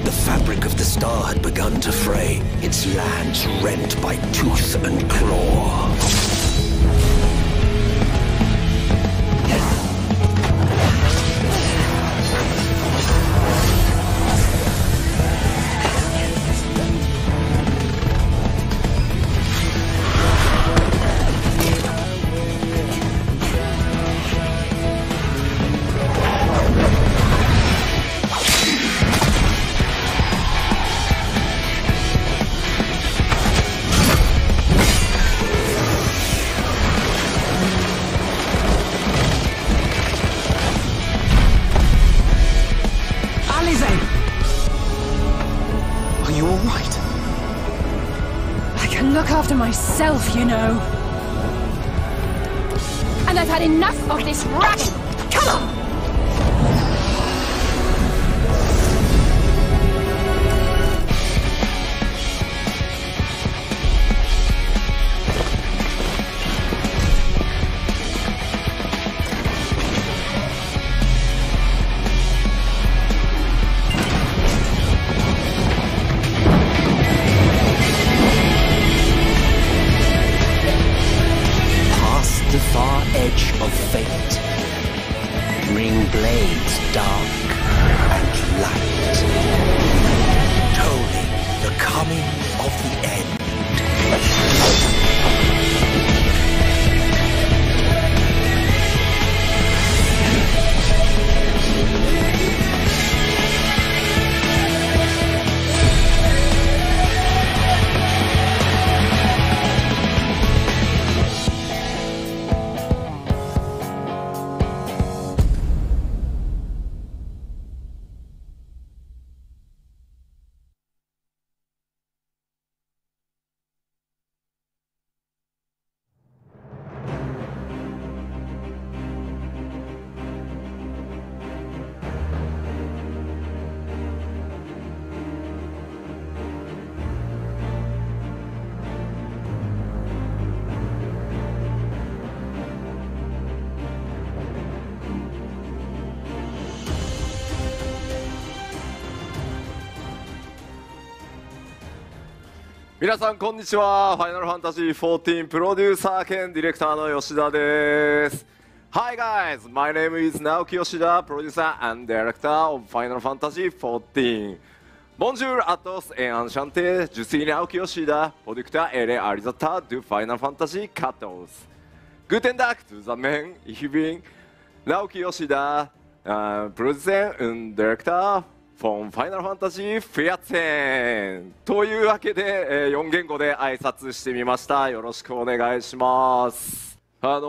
The fabric of the star had begun to fray, its lands rent by tooth and claw. Myself, you know. And I've had enough of this ragging. Come on! 皆さんこんにちは。ファイナルファンタジー14プロデューサー兼ディレクターの吉田です。Hi guys, my name is Naoki Yoshida, producer and director of Final Fantasy XIV. Bonjour à tous et enchanté, je suis Naoki Yoshida, producteur et réalisateur du Final Fantasy XIV. Guten Tag zusammen, ich bin Naoki Yoshida, producer und director von Final Fantasy XIV というわけで、4言語で挨拶してみました。よろしくお願いします。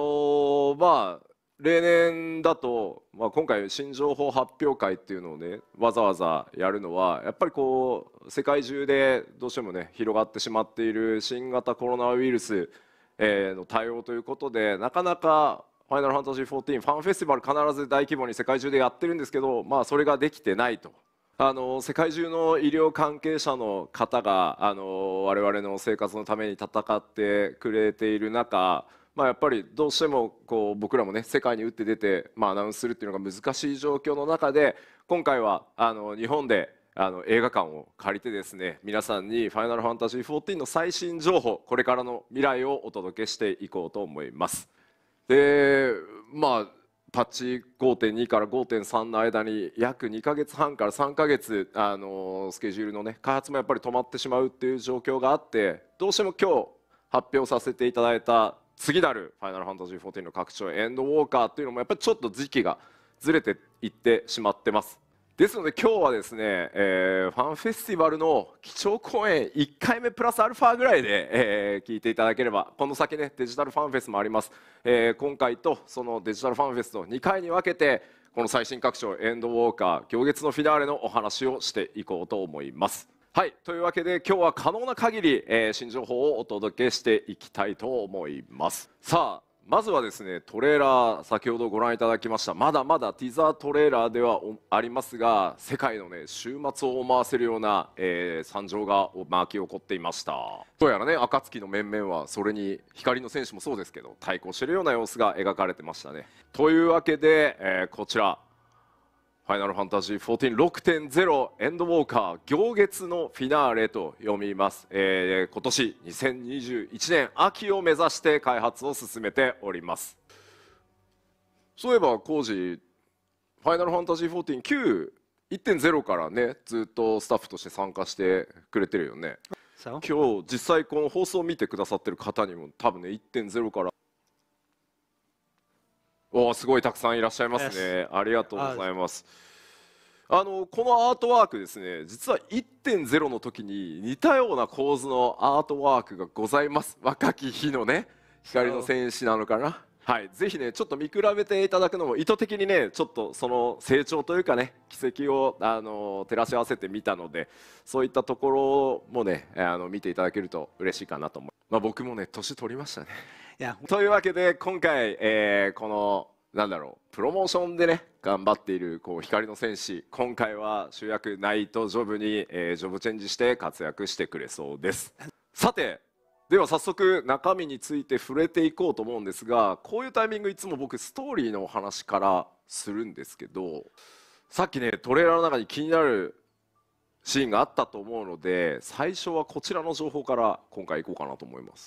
例年だと、今回新情報発表会っていうのをねわざわざやるのはやっぱりこう世界中でどうしてもね広がってしまっている新型コロナウイルスの対応ということでなかなかファイナルファンタジー14ファンフェスティバル必ず大規模に世界中でやってるんですけど、それができてないと。世界中の医療関係者の方が我々の生活のために戦ってくれている中、やっぱりどうしてもこう僕らもね世界に打って出て、アナウンスするっていうのが難しい状況の中で今回は日本で映画館を借りてですね皆さんに「ファイナルファンタジー14」の最新情報これからの未来をお届けしていこうと思います。でパッチ 5.2 から 5.3 の間に約2ヶ月半から3ヶ月スケジュールのね開発もやっぱり止まってしまうっていう状況があってどうしても今日発表させていただいた次なる「ファイナルファンタジー14」の拡張エンドウォーカーっていうのもやっぱりちょっと時期がずれていってしまってます。ですので今日はですね、ファンフェスティバルの基調講演1回目プラスアルファぐらいで、聞いていただければこの先ねデジタルファンフェスもあります、今回とそのデジタルファンフェスと2回に分けてこの最新拡張エンドウォーカー行月のフィナーレのお話をしていこうと思います。はい、というわけで今日は可能な限り、新情報をお届けしていきたいと思います。さあまずはですねトレーラー先ほどご覧いただきましたまだまだティザートレーラーではありますが世界のね終末を思わせるような、惨状が巻き起こっていました。どうやらね暁の面々はそれに光の戦士もそうですけど対抗しているような様子が描かれてましたね。というわけで、こちら「フファイナルファンタジー 14 6.0 エンドウォーカー行月のフィナーレと読みます。今年2021年秋を目指して開発を進めております。そういえば浩司、ファイナルファンタジー14 9 1.0 からねずっとスタッフとして参加してくれてるよね。今日実際この放送を見てくださってる方にも多分ね 1.0 からすごいたくさんいらっしゃいますね。ありがとうございます。このアートワークですね、実は 1.0 の時に似たような構図のアートワークがございます。若き日のね光の戦士なのかな。はい、ぜひねちょっと見比べていただくのも意図的にねちょっとその成長というかね軌跡を照らし合わせてみたので、そういったところもね見ていただけると嬉しいかなと思う。僕もね年取りましたね。というわけで今回、このなんだろうプロモーションでね頑張っている光の戦士、今回は主役ナイトジョブに、ジョブチェンジして活躍してくれそうです。さてでは早速中身について触れていこうと思うんですが、こういうタイミングいつも僕ストーリーのお話からするんですけど、さっきねトレーラーの中に気になるシーンがあったと思うので、最初はこちらの情報から今回いこうかなと思います。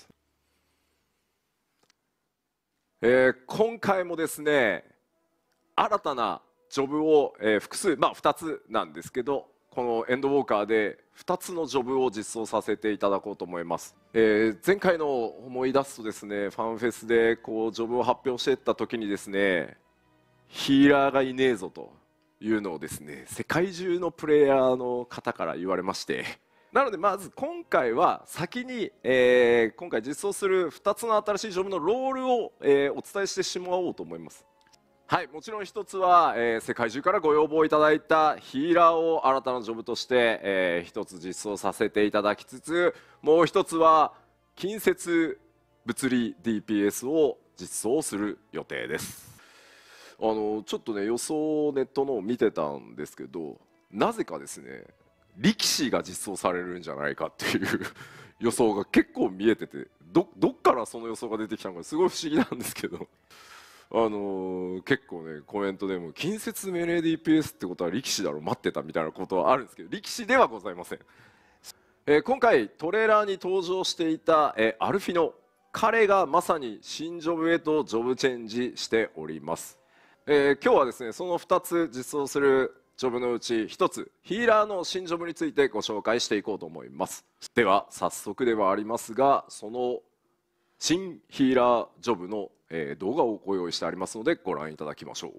今回もですね新たなジョブを、複数2つなんですけど、このエンドウォーカーで2つのジョブを実装させていただこうと思います。前回の思い出すとですね、ファンフェスでジョブを発表していった時にですね、ヒーラーがいねえぞというのをですね世界中のプレイヤーの方から言われまして、なのでまず今回は先に、今回実装する2つの新しいジョブのロールを、お伝えしてしまおうと思います。はい、もちろん一つは、世界中からご要望いただいたヒーラーを新たなジョブとして、一つ実装させていただきつつ、もう一つは近接物理 DPS を実装する予定です。ちょっとね予想ネットのを見てたんですけど、なぜかですね力士が実装されるんじゃないかっていう予想が結構見えてて、どっからその予想が出てきたのかすごい不思議なんですけど結構ねコメントでも近接命令 DPS ってことは力士だろ待ってたみたいなことはあるんですけど、力士ではございません。今回トレーラーに登場していた、アルフィノ、彼がまさに新ジョブへとジョブチェンジしております。今日はですねその2つ実装するジョブのうち1つヒーラーの新ジョブについてご紹介していこうと思います。では早速ではありますが、その新ヒーラージョブの動画をご用意してありますのでご覧いただきましょう。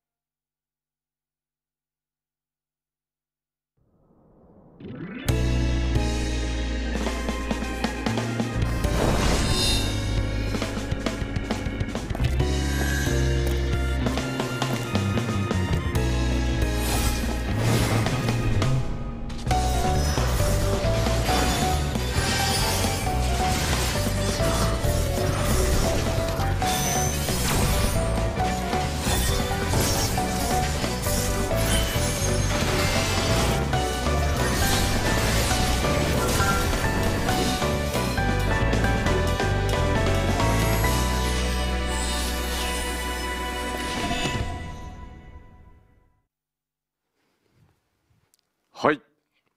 はい、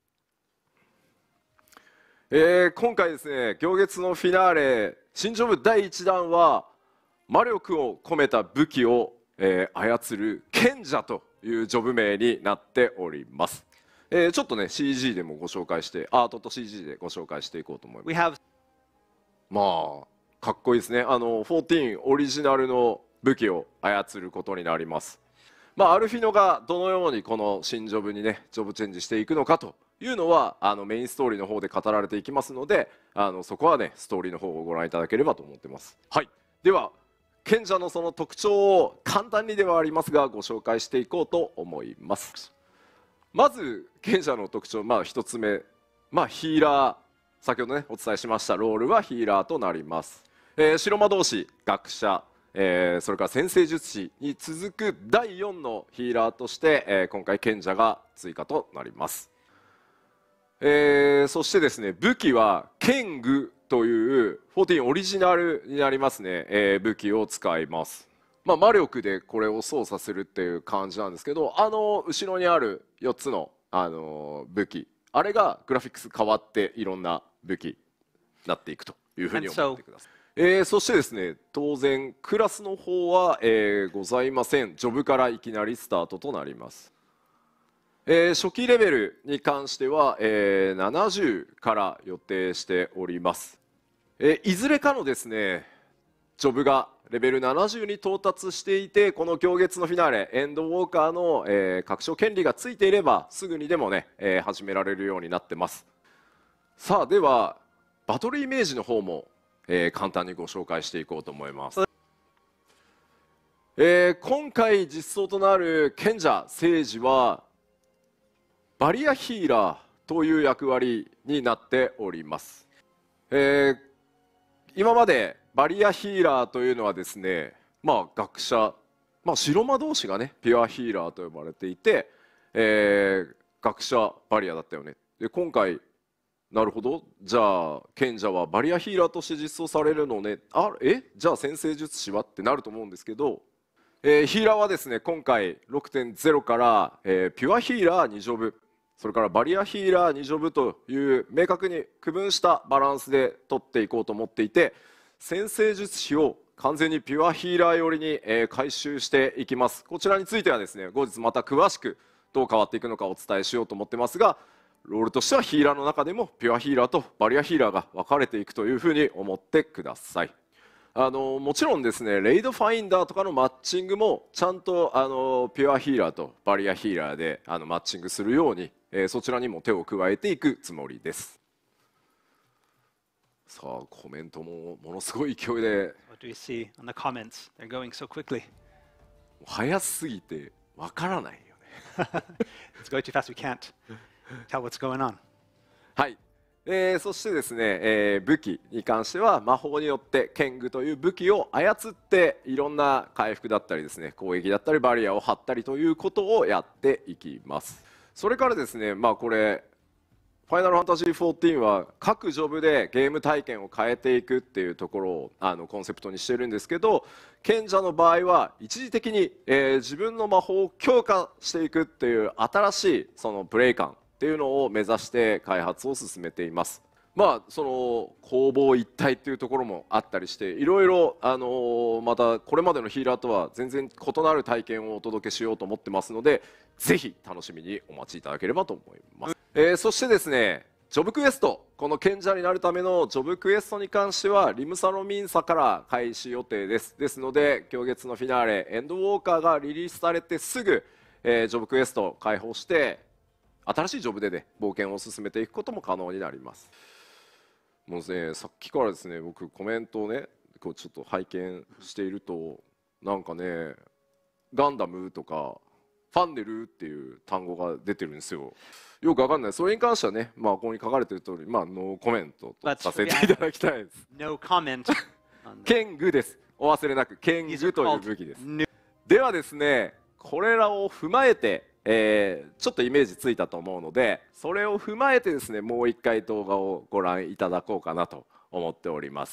今回ですね行月のフィナーレ新ジョブ第1弾は魔力を込めた武器を、操る賢者というジョブ名になっております。ちょっとね CG でもご紹介して、アートと CG でご紹介していこうと思います。まあかっこいいですね。14オリジナルの武器を操ることになります。アルフィノがどのようにこの新ジョブにねジョブチェンジしていくのかというのはメインストーリーの方で語られていきますので、そこはねストーリーの方をご覧いただければと思ってます。はい、では賢者のその特徴を簡単にではありますがご紹介していこうと思います。まず賢者の特徴、1つ目、ヒーラー、先ほどねお伝えしましたロールはヒーラーとなります。白魔導士、学者、それから先生術師に続く第4のヒーラーとして、今回賢者が追加となります。そしてですね武器は剣具という14オリジナルになりますね、武器を使います。 まあ、魔力でこれを操作するっていう感じなんですけど、後ろにある4つの、武器、あれがグラフィックス変わっていろんな武器になっていくというふうに思ってください。そしてですね、当然クラスの方は、ございません。ジョブからいきなりスタートとなります。初期レベルに関しては、70から予定しております。いずれかのですねジョブがレベル70に到達していて、この今月のフィナーレエンドウォーカーの、拡張権利がついていればすぐにでもね、始められるようになってます。さあではバトルイメージの方も、簡単にご紹介していこうと思います。今回実装となる賢者聖司はバリアヒーラーという役割になっております。今までバリアヒーラーというのはですね、まあ、学者、まあ、白魔同士がねピュアヒーラーと呼ばれていて、学者バリアだったよね。で今回なるほど、じゃあ賢者はバリアヒーラーとして実装されるのね、じゃあ先生術師はってなると思うんですけど、ヒーラーはですね今回 6.0 から、ピュアヒーラー2ジョブ、それからバリアヒーラー2ジョブという明確に区分したバランスで取っていこうと思っていて、先生術師を完全にピュアヒーラー寄りに、回収していきます。こちらについてはですね後日また詳しくどう変わっていくのかお伝えしようと思ってますが、ロールとしてはヒーラーの中でもピュアヒーラーとバリアヒーラーが分かれていくというふうに思ってください。もちろんですねレイドファインダーとかのマッチングもちゃんとピュアヒーラーとバリアヒーラーでマッチングするように、そちらにも手を加えていくつもりです。さあコメントもものすごい勢いで What do you see on the comments? They're going so quickly. 早すぎてわからないよね。 It's going too fast. We can't tell what's going on. はい、そしてですね、武器に関しては魔法によって剣具という武器を操っていろんな回復だったりですね攻撃だったりバリアを張ったりということをやっていきます。それからですね、まあこれファイナルファンタジー14は各ジョブでゲーム体験を変えていくっていうところをコンセプトにしてるんですけど、賢者の場合は一時的に、自分の魔法を強化していくっていう新しいそのプレイ感っていうのを目指して開発を進めています。まあその攻防一体っていうところもあったりして、いろいろまたこれまでのヒーラーとは全然異なる体験をお届けしようと思ってますので、ぜひ楽しみにお待ちいただければと思います。そしてですねジョブクエスト、この賢者になるためのジョブクエストに関してはリムサロミンサから開始予定です。ですので今月のフィナーレエンドウォーカーがリリースされてすぐ、ジョブクエストを開放して新しいジョブでね冒険を進めていくことも可能になります。もうねさっきからですね僕コメントをねこうちょっと拝見していると、なんかねガンダムとかファンネルっていう単語が出てるんですよ。よくわかんない。それに関してはね、まあここに書かれている通り、まあノーコメントとさせていただきたいです。 No comment. 剣具です。お忘れなく剣具という武器です。ではですね、これらを踏まえて、ちょっとイメージついたと思うので、それを踏まえてですね、もう一回動画をご覧いただこうかなと思っております。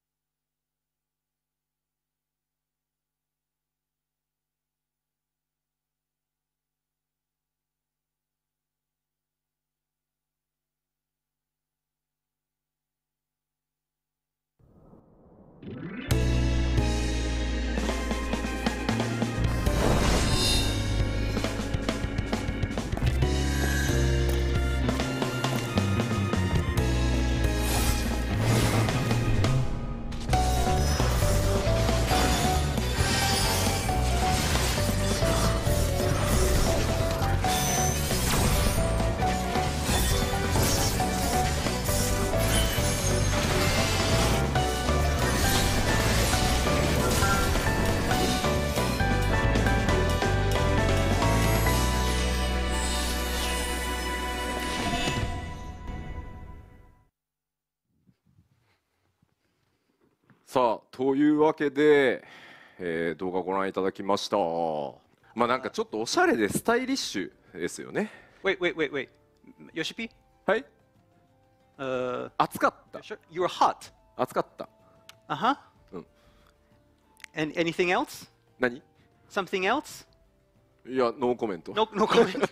さあというわけで、動画ご覧いただきました。まあなんかちょっとおしゃれでスタイリッシュですよね。 Wait. Yoshipi? はい。暑かった。 Sure. You were hot. 暑かった。 Uh-huh. うん。 And anything else? 何 Something else? いや、ノーコメント。 No, no comment.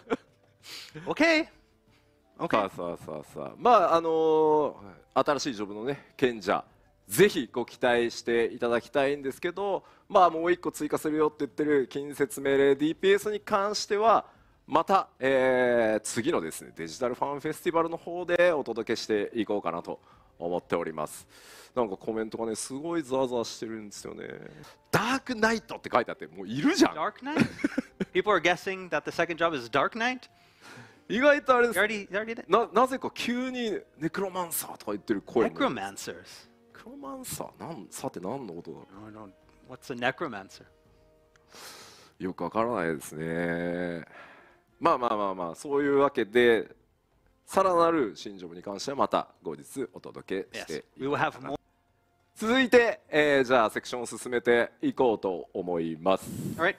Okay. さ Okay. あさあさあさあ、まあ新しいジョブのね賢者、ぜひご期待していただきたいんですけど、まあもう一個追加するよって言ってる近接命令 DPS に関してはまた、次のですねデジタルファンフェスティバルの方でお届けしていこうかなと思っております。なんかコメントがねすごいザワザワしてるんですよね。ダークナイトって書いてあって、もういるじゃん。 Dark Knight? People are guessing that the second job is Dark Knight? 意外とあれで You す。 already did it? なぜか急にネクロマンサーとか言ってる声も。 Necromancers. ネクロマンサーさて何の音だろ No, no. What's a necromancer? う。よくわからないですね。まあそういうわけで、さらなる新ジョブに関してはまた後日お届けし Yes. て We will have more. 続いて、じゃあセクションを進めていこうと思います。 All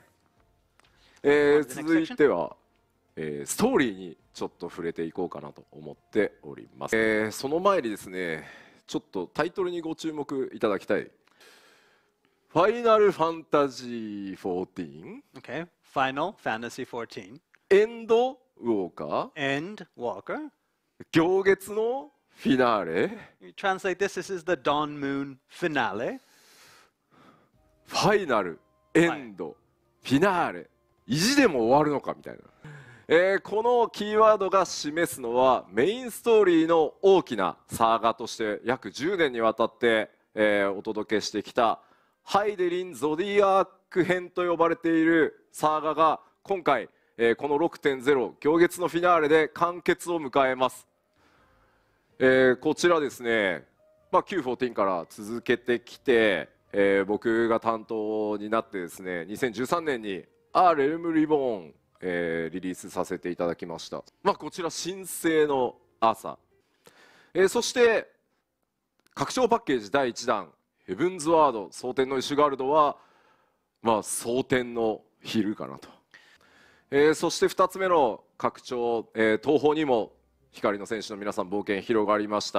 right. 続いては、ストーリーにちょっと触れていこうかなと思っております。その前にですね、ちょっとタイトルにご注目いただきたい。ファイナルファンタジー14 Okay. Final Fantasy 14. エンドウォーカー End Walker. 行月のフィナーレ You translate this. This is the Dawn Moon finale. ファイナルエンド、フィナーレ意地でも終わるのかみたいな、このキーワードが示すのはメインストーリーの大きなサーガとして約10年にわたって、お届けしてきたハイデリン・ゾディアーク編と呼ばれているサーガが今回、この 6.0 行月のフィナーレで完結を迎えます。こちらですね、Q14 から続けてきて、僕が担当になってですね2013年に「アーレルム・リボーン」リリースさせていただきました。こちら神聖の朝、そして拡張パッケージ第1弾ヘブンズワード蒼天のイシュガルドは蒼天の昼かなと、そして2つ目の拡張、東方にも光の戦士の皆さん冒険広がりました、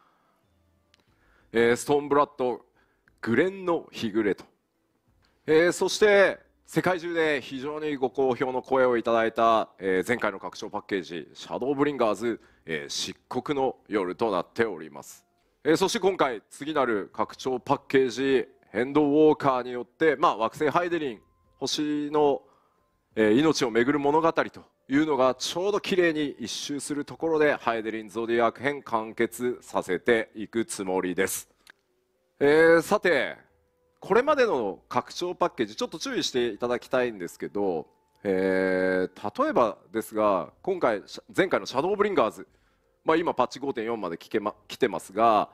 ストーンブラッドグレンの日暮れと、そして世界中で非常にご好評の声をいただいた、前回の拡張パッケージシャドーブリンガーズ、漆黒の夜となっております、そして今回次なる拡張パッケージヘンドウォーカーによって、惑星ハイデリン星の、命をめぐる物語というのがちょうど綺麗に一周するところでハイデリン・ゾディアーク編完結させていくつもりです。さてこれまでの拡張パッケージちょっと注意していただきたいんですけど、例えばですが前回のシャドーブリンガーズ、今パッチ 5.4 まで来てますが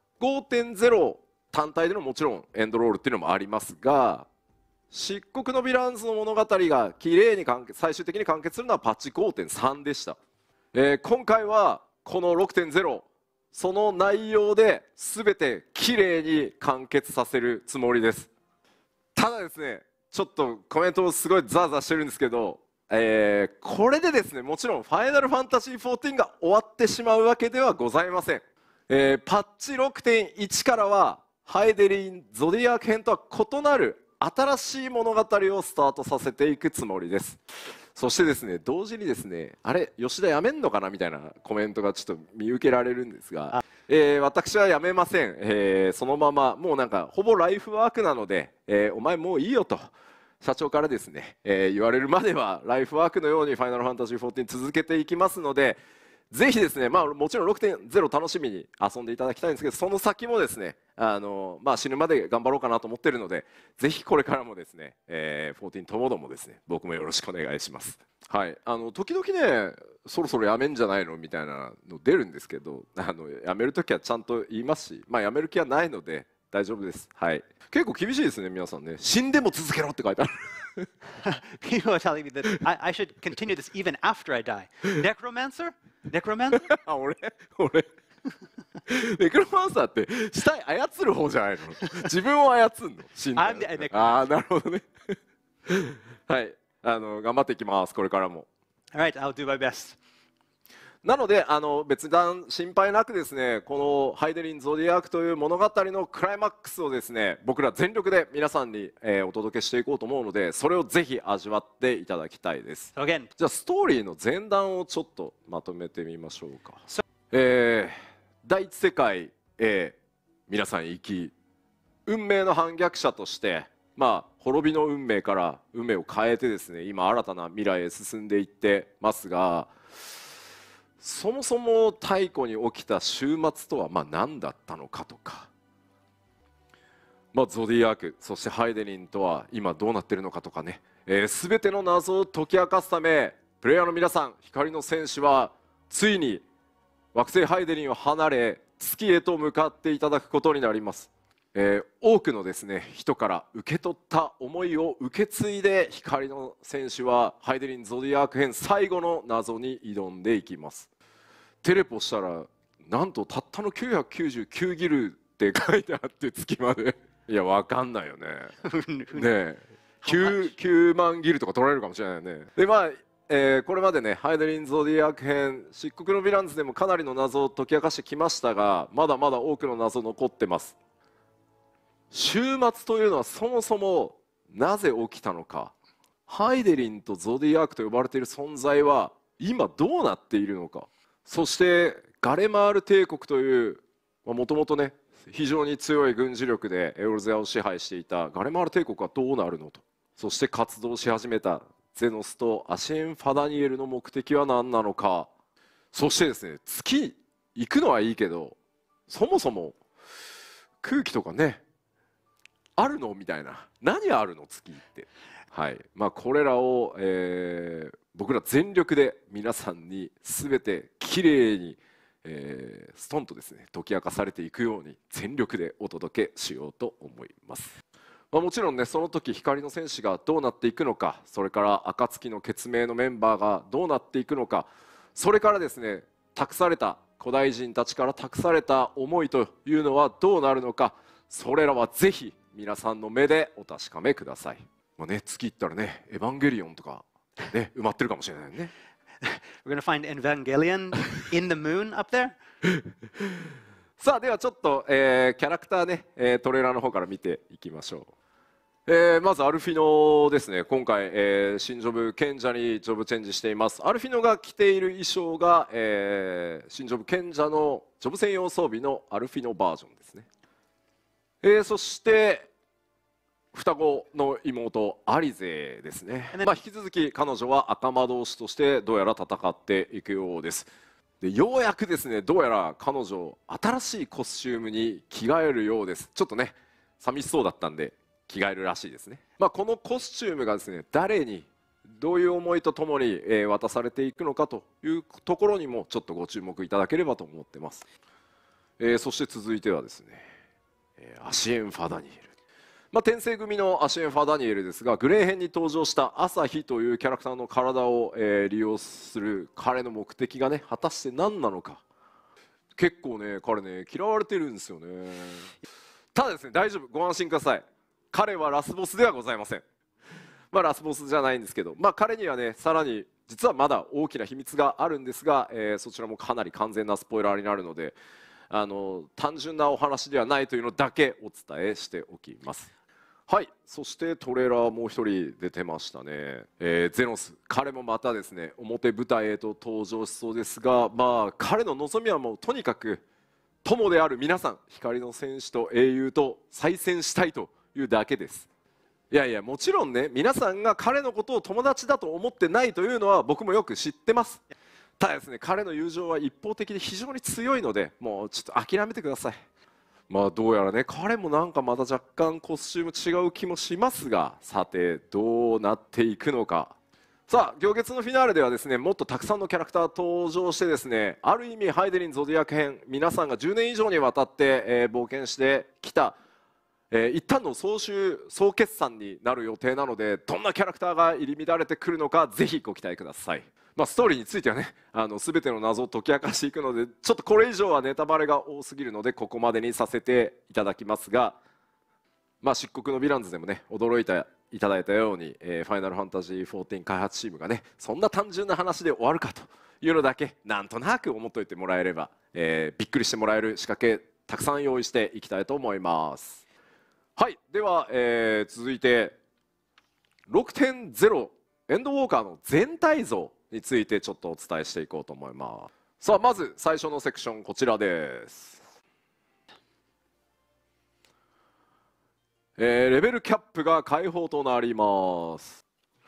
5.0 単体でのもちろんエンドロールっていうのもありますが漆黒のヴィランズの物語がきれいに最終的に完結するのはパッチ 5.3 でした、今回はこの 6.0 その内容で全てきれいに完結させるつもりです。ただですねちょっとコメントすごいザーザーしてるんですけど、これでですねもちろんファイナルファンタジー14が終わってしまうわけではございません、パッチ 6.1 からはハイデリン・ゾディアーク編とは異なる新しい物語をスタートさせていくつもりです。そしてですね同時にですねあれ吉田辞めんのかなみたいなコメントがちょっと見受けられるんですが、私は辞めません、そのままもうなんかほぼライフワークなので、お前もういいよと社長からですね、言われるまではライフワークのようにファイナルファンタジー14続けていきますのでぜひですね、もちろん 6.0 楽しみに遊んでいただきたいんですけどその先もですね死ぬまで頑張ろうかなと思っているのでぜひこれからもですね、14ともどもですね僕もよろしくお願いします。はい、時々ねそろそろやめんじゃないのみたいなの出るんですけどやめるときはちゃんと言いますし、やめる気はないので大丈夫です。はい、結構厳しいですね皆さんね。死んでも続けろって書いてある People are telling me that I should continue this even after I die. Necromancer? Necromancer? 俺ネクロマンサーって死体操る方じゃないの自分を操るの死んだら。なるほどねはい頑張っていきますこれからも。 All right, I'll do my best. なので別段心配なくですね、このハイデリン・ゾディアークという物語のクライマックスをですね、僕ら全力で皆さんに、お届けしていこうと思うので、それをぜひ味わっていただきたいです。 So again, じゃあストーリーの前段をちょっとまとめてみましょうか。第一世界へ皆さん行き、運命の反逆者として滅びの運命から運命を変えてですね、今新たな未来へ進んでいってますが、そもそも太古に起きた終末とは何だったのかとか、ゾディアーク、そしてハイデリンとは今どうなっているのかとかね、全ての謎を解き明かすため、プレイヤーの皆さん、光の戦士はついに惑星ハイデリンを離れ月へと向かっていただくことになります。多くのですね人から受け取った思いを受け継いで、光の戦士はハイデリン・ゾディアーク編最後の謎に挑んでいきます。テレポしたらなんとたったの999ギルって書いてあって、月までいやわかんないよねねえ 9万ギルとか取られるかもしれないよね。でこれまでねハイデリン・ゾディアーク編漆黒のヴィランズでもかなりの謎を解き明かしてきましたが、まだまだ多くの謎残ってます。終末というのはそもそもなぜ起きたのか、ハイデリンとゾディアークと呼ばれている存在は今どうなっているのか、そしてガレマール帝国というもともとね非常に強い軍事力でエオルゼアを支配していたガレマール帝国はどうなるのと、そして活動し始めたゼノスとアシェン・ファダニエルの目的は何なのか、そしてですね月行くのはいいけどそもそも空気とかねあるのみたいな、何あるの月って、これらを、僕ら全力で皆さんに全てきれいに、ストンとですね解き明かされていくように全力でお届けしようと思います。もちろんねその時光の戦士がどうなっていくのか、それから暁の血盟のメンバーがどうなっていくのか、それからですね託された古代人たちから託された思いというのはどうなるのか、それらはぜひ皆さんの目でお確かめください。月行ったらねエヴァンゲリオンとかね埋まってるかもしれないね we're going to find Evangelion in the moon up there. さあではちょっと、キャラクターね、トレーラーの方から見ていきましょう。まずアルフィノですね。今回、新ジョブ賢者にジョブチェンジしています。アルフィノが着ている衣装が、新ジョブ賢者のジョブ専用装備のアルフィノバージョンですね。そして双子の妹アリゼですね。引き続き彼女は赤魔導士としてどうやら戦っていくようです。でようやくですねどうやら彼女新しいコスチュームに着替えるようです。ちょっとね寂しそうだったんで着替えるらしいですね。このコスチュームがですね誰にどういう思いとともに、渡されていくのかというところにもちょっとご注目いただければと思ってます。そして続いてはですねアシエン・ファダニエル、転生組のアシエン・ファダニエルですが、グレー編に登場した朝日というキャラクターの体を、利用する彼の目的がね果たして何なのか。結構ね彼ね嫌われてるんですよね。ただですね大丈夫、ご安心ください。彼はラスボスではございません。ラスボスじゃないんですけど、彼にはねさらに実はまだ大きな秘密があるんですが、そちらもかなり完全なスポイラーになるので単純なお話ではないというのだけお伝えしておきます。そしてトレーラーもう一人出てましたね。ゼノス、彼もまたですね表舞台へと登場しそうですが、彼の望みはもうとにかく友である皆さん、光の戦士と英雄と再戦したいというだけです。いやいやもちろんね皆さんが彼のことを友達だと思ってないというのは僕もよく知ってます。ただですね彼の友情は一方的で非常に強いので、もうちょっと諦めてください。どうやらね彼もなんかまた若干コスチューム違う気もしますが、さてどうなっていくのか。さあ行月のフィナーレではですねもっとたくさんのキャラクター登場してですね、ある意味ハイデリン・ゾディアク編皆さんが10年以上にわたって、冒険してきた、一旦の総決算になる予定なので、どんなキャラクターが入り乱れてくるのかぜひご期待ください。ストーリーについてはね全ての謎を解き明かしていくので、ちょっとこれ以上はネタバレが多すぎるのでここまでにさせていただきますが、漆黒のヴィランズでもね驚いていただいたように、ファイナルファンタジー14開発チームがねそんな単純な話で終わるかというのだけなんとなく思っておいてもらえれば、びっくりしてもらえる仕掛けたくさん用意していきたいと思います。はい、では、続いて 6.0 エンドウォーカーの全体像についてちょっとお伝えしていこうと思います。さあまず最初のセクションこちらです。レベルキャップが開放となります。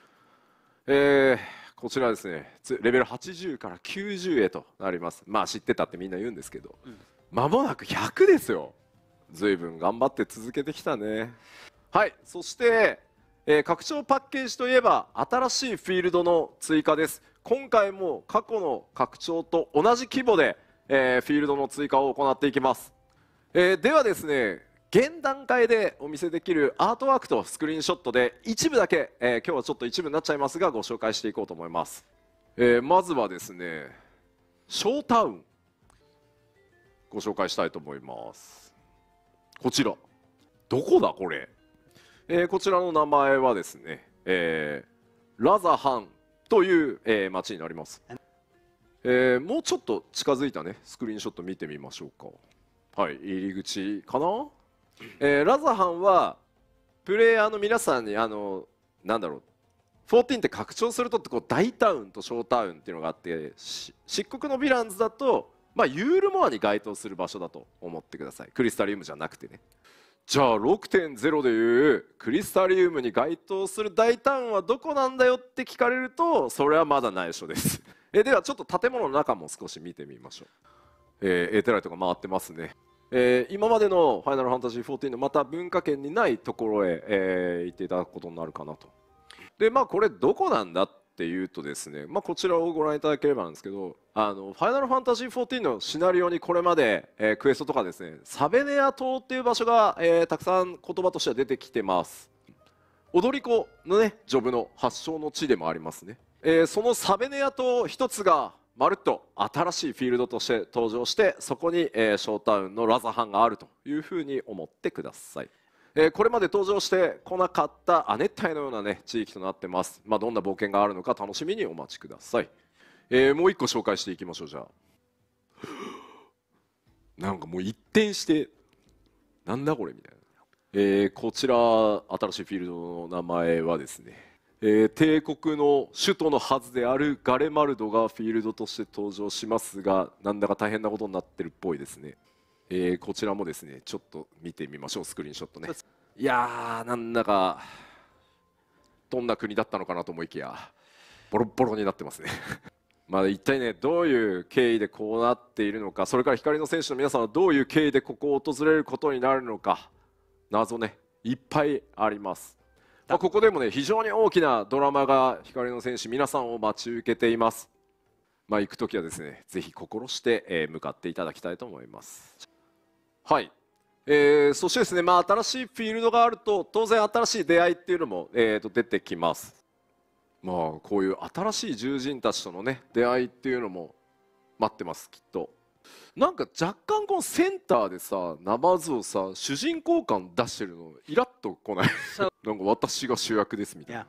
こちらですね、レベル80から90へとなります。まあ知ってたってみんな言うんですけど、間もなく100ですよ。ずいぶん頑張って続けてきたね。はい、そして、拡張パッケージといえば新しいフィールドの追加です。今回も過去の拡張と同じ規模で、フィールドの追加を行っていきます。ではですね、現段階でお見せできるアートワークとスクリーンショットで一部だけ、今日はちょっと一部になっちゃいますがご紹介していこうと思います。まずはですね、ショータウンご紹介したいと思います。こちらどこだこれ、こちらの名前はですね、ラザハンという、町になります。もうちょっと近づいたねスクリーンショット見てみましょうか。はい、入り口かな。ラザハンはプレイヤーの皆さんになんだろう、14って拡張するとってこう大タウンと小タウンっていうのがあって、漆黒のヴィランズだと、まあ、ユールモアに該当する場所だと思ってください。クリスタリウムじゃなくてね。じゃあ 6.0 でいうクリスタリウムに該当する大タウンはどこなんだよって聞かれるとそれはまだ内緒です。ではちょっと建物の中も少し見てみましょう。エーテライトが回ってますね。今までの「ファイナルファンタジー14」のまた文化圏にないところへ、行っていただくことになるかなと。でまあこれどこなんだっていうとですね、まあ、こちらをご覧いただければなんですけど、ファイナルファンタジー14のシナリオにこれまで、クエストとかですね、サベネア島っていう場所が、たくさん言葉としては出てきてます。踊り子のねジョブの発祥の地でもありますね。そのサベネア島一つがまるっと新しいフィールドとして登場して、そこに、ショータウンのラザハンがあるというふうに思ってください。これまで登場してこなかった亜熱帯のような、ね、地域となってます。まあ、どんな冒険があるのか楽しみにお待ちください。もう一個紹介していきましょう。じゃあなんかもう一転してなんだこれみたいな、こちら新しいフィールドの名前はですね、帝国の首都のはずであるガレマルドがフィールドとして登場しますが、なんだか大変なことになってるっぽいですね。こちらもですねちょっと見てみましょう、スクリーンショットね。いやーなんだかどんな国だったのかなと思いきやボロボロになってますね。まあ一体ねどういう経緯でこうなっているのか、それから光の戦士の皆さんはどういう経緯でここを訪れることになるのか、謎ねいっぱいあります。まあ、ここでもね非常に大きなドラマが光の戦士皆さんを待ち受けています。まあ、行く時はですねぜひ心して、向かっていただきたいと思います。はい、そしてですね、まあ、新しいフィールドがあると当然新しい出会いっていうのも、出てきます。まあこういう新しい獣人たちとのね出会いっていうのも待ってます。きっとなんか若干このセンターでさナマズをさ主人公感出してるのイラッとこないなんか私が主役ですみたいな。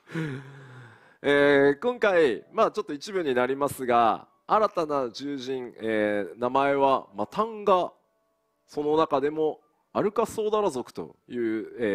今回まあちょっと一部になりますが新たな獣人、名前はマタンガ、その中でもアルカソーダラ族という、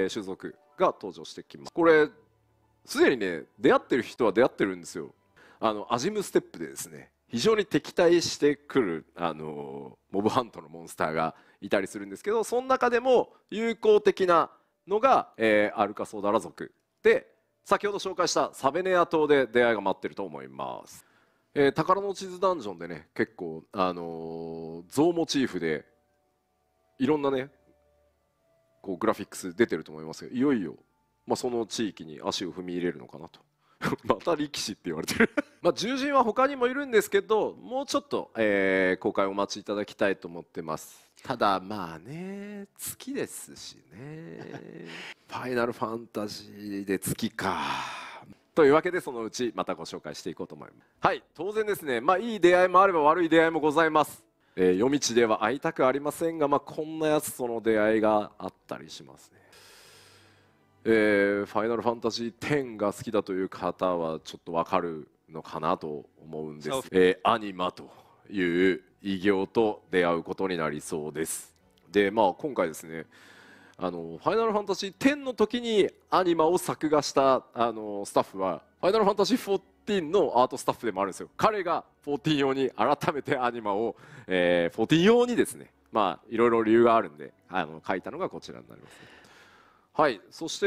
種族が登場してきます。これすでにね出会ってる人は出会ってるんですよ。アジムステップでですね非常に敵対してくる、モブハントのモンスターがいたりするんですけど、その中でも友好的なのが、アルカソーダラ族で、先ほど紹介したサベネア島で出会いが待ってると思います。宝の地図ダンジョンでね結構、象モチーフでいろんなねこうグラフィックス出てると思いますけど、いよいよ、まあ、その地域に足を踏み入れるのかなと。また力士って言われてるまあ獣人は他にもいるんですけど、もうちょっと、公開お待ちいただきたいと思ってます。ただまあね月ですしねファイナルファンタジーで月かというわけで、そのうちまたご紹介していこうと思います。はい、当然ですね、まあいい出会いもあれば悪い出会いもございます。夜道では会いたくありませんが、まあ、こんなやつとの出会いがあったりしますね。ファイナルファンタジー10が好きだという方はちょっとわかるのかなと思うんです。 そうアニマという偉業と出会うことになりそうです。で、まあ今回ですね、ファイナルファンタジー10の時にアニマを作画したスタッフはファイナルファンタジー14のアートスタッフでもあるんですよ。彼が14用に改めてアニマを、14用にですね、まあいろいろ理由があるんで書いたのがこちらになります、ね。はい、そして、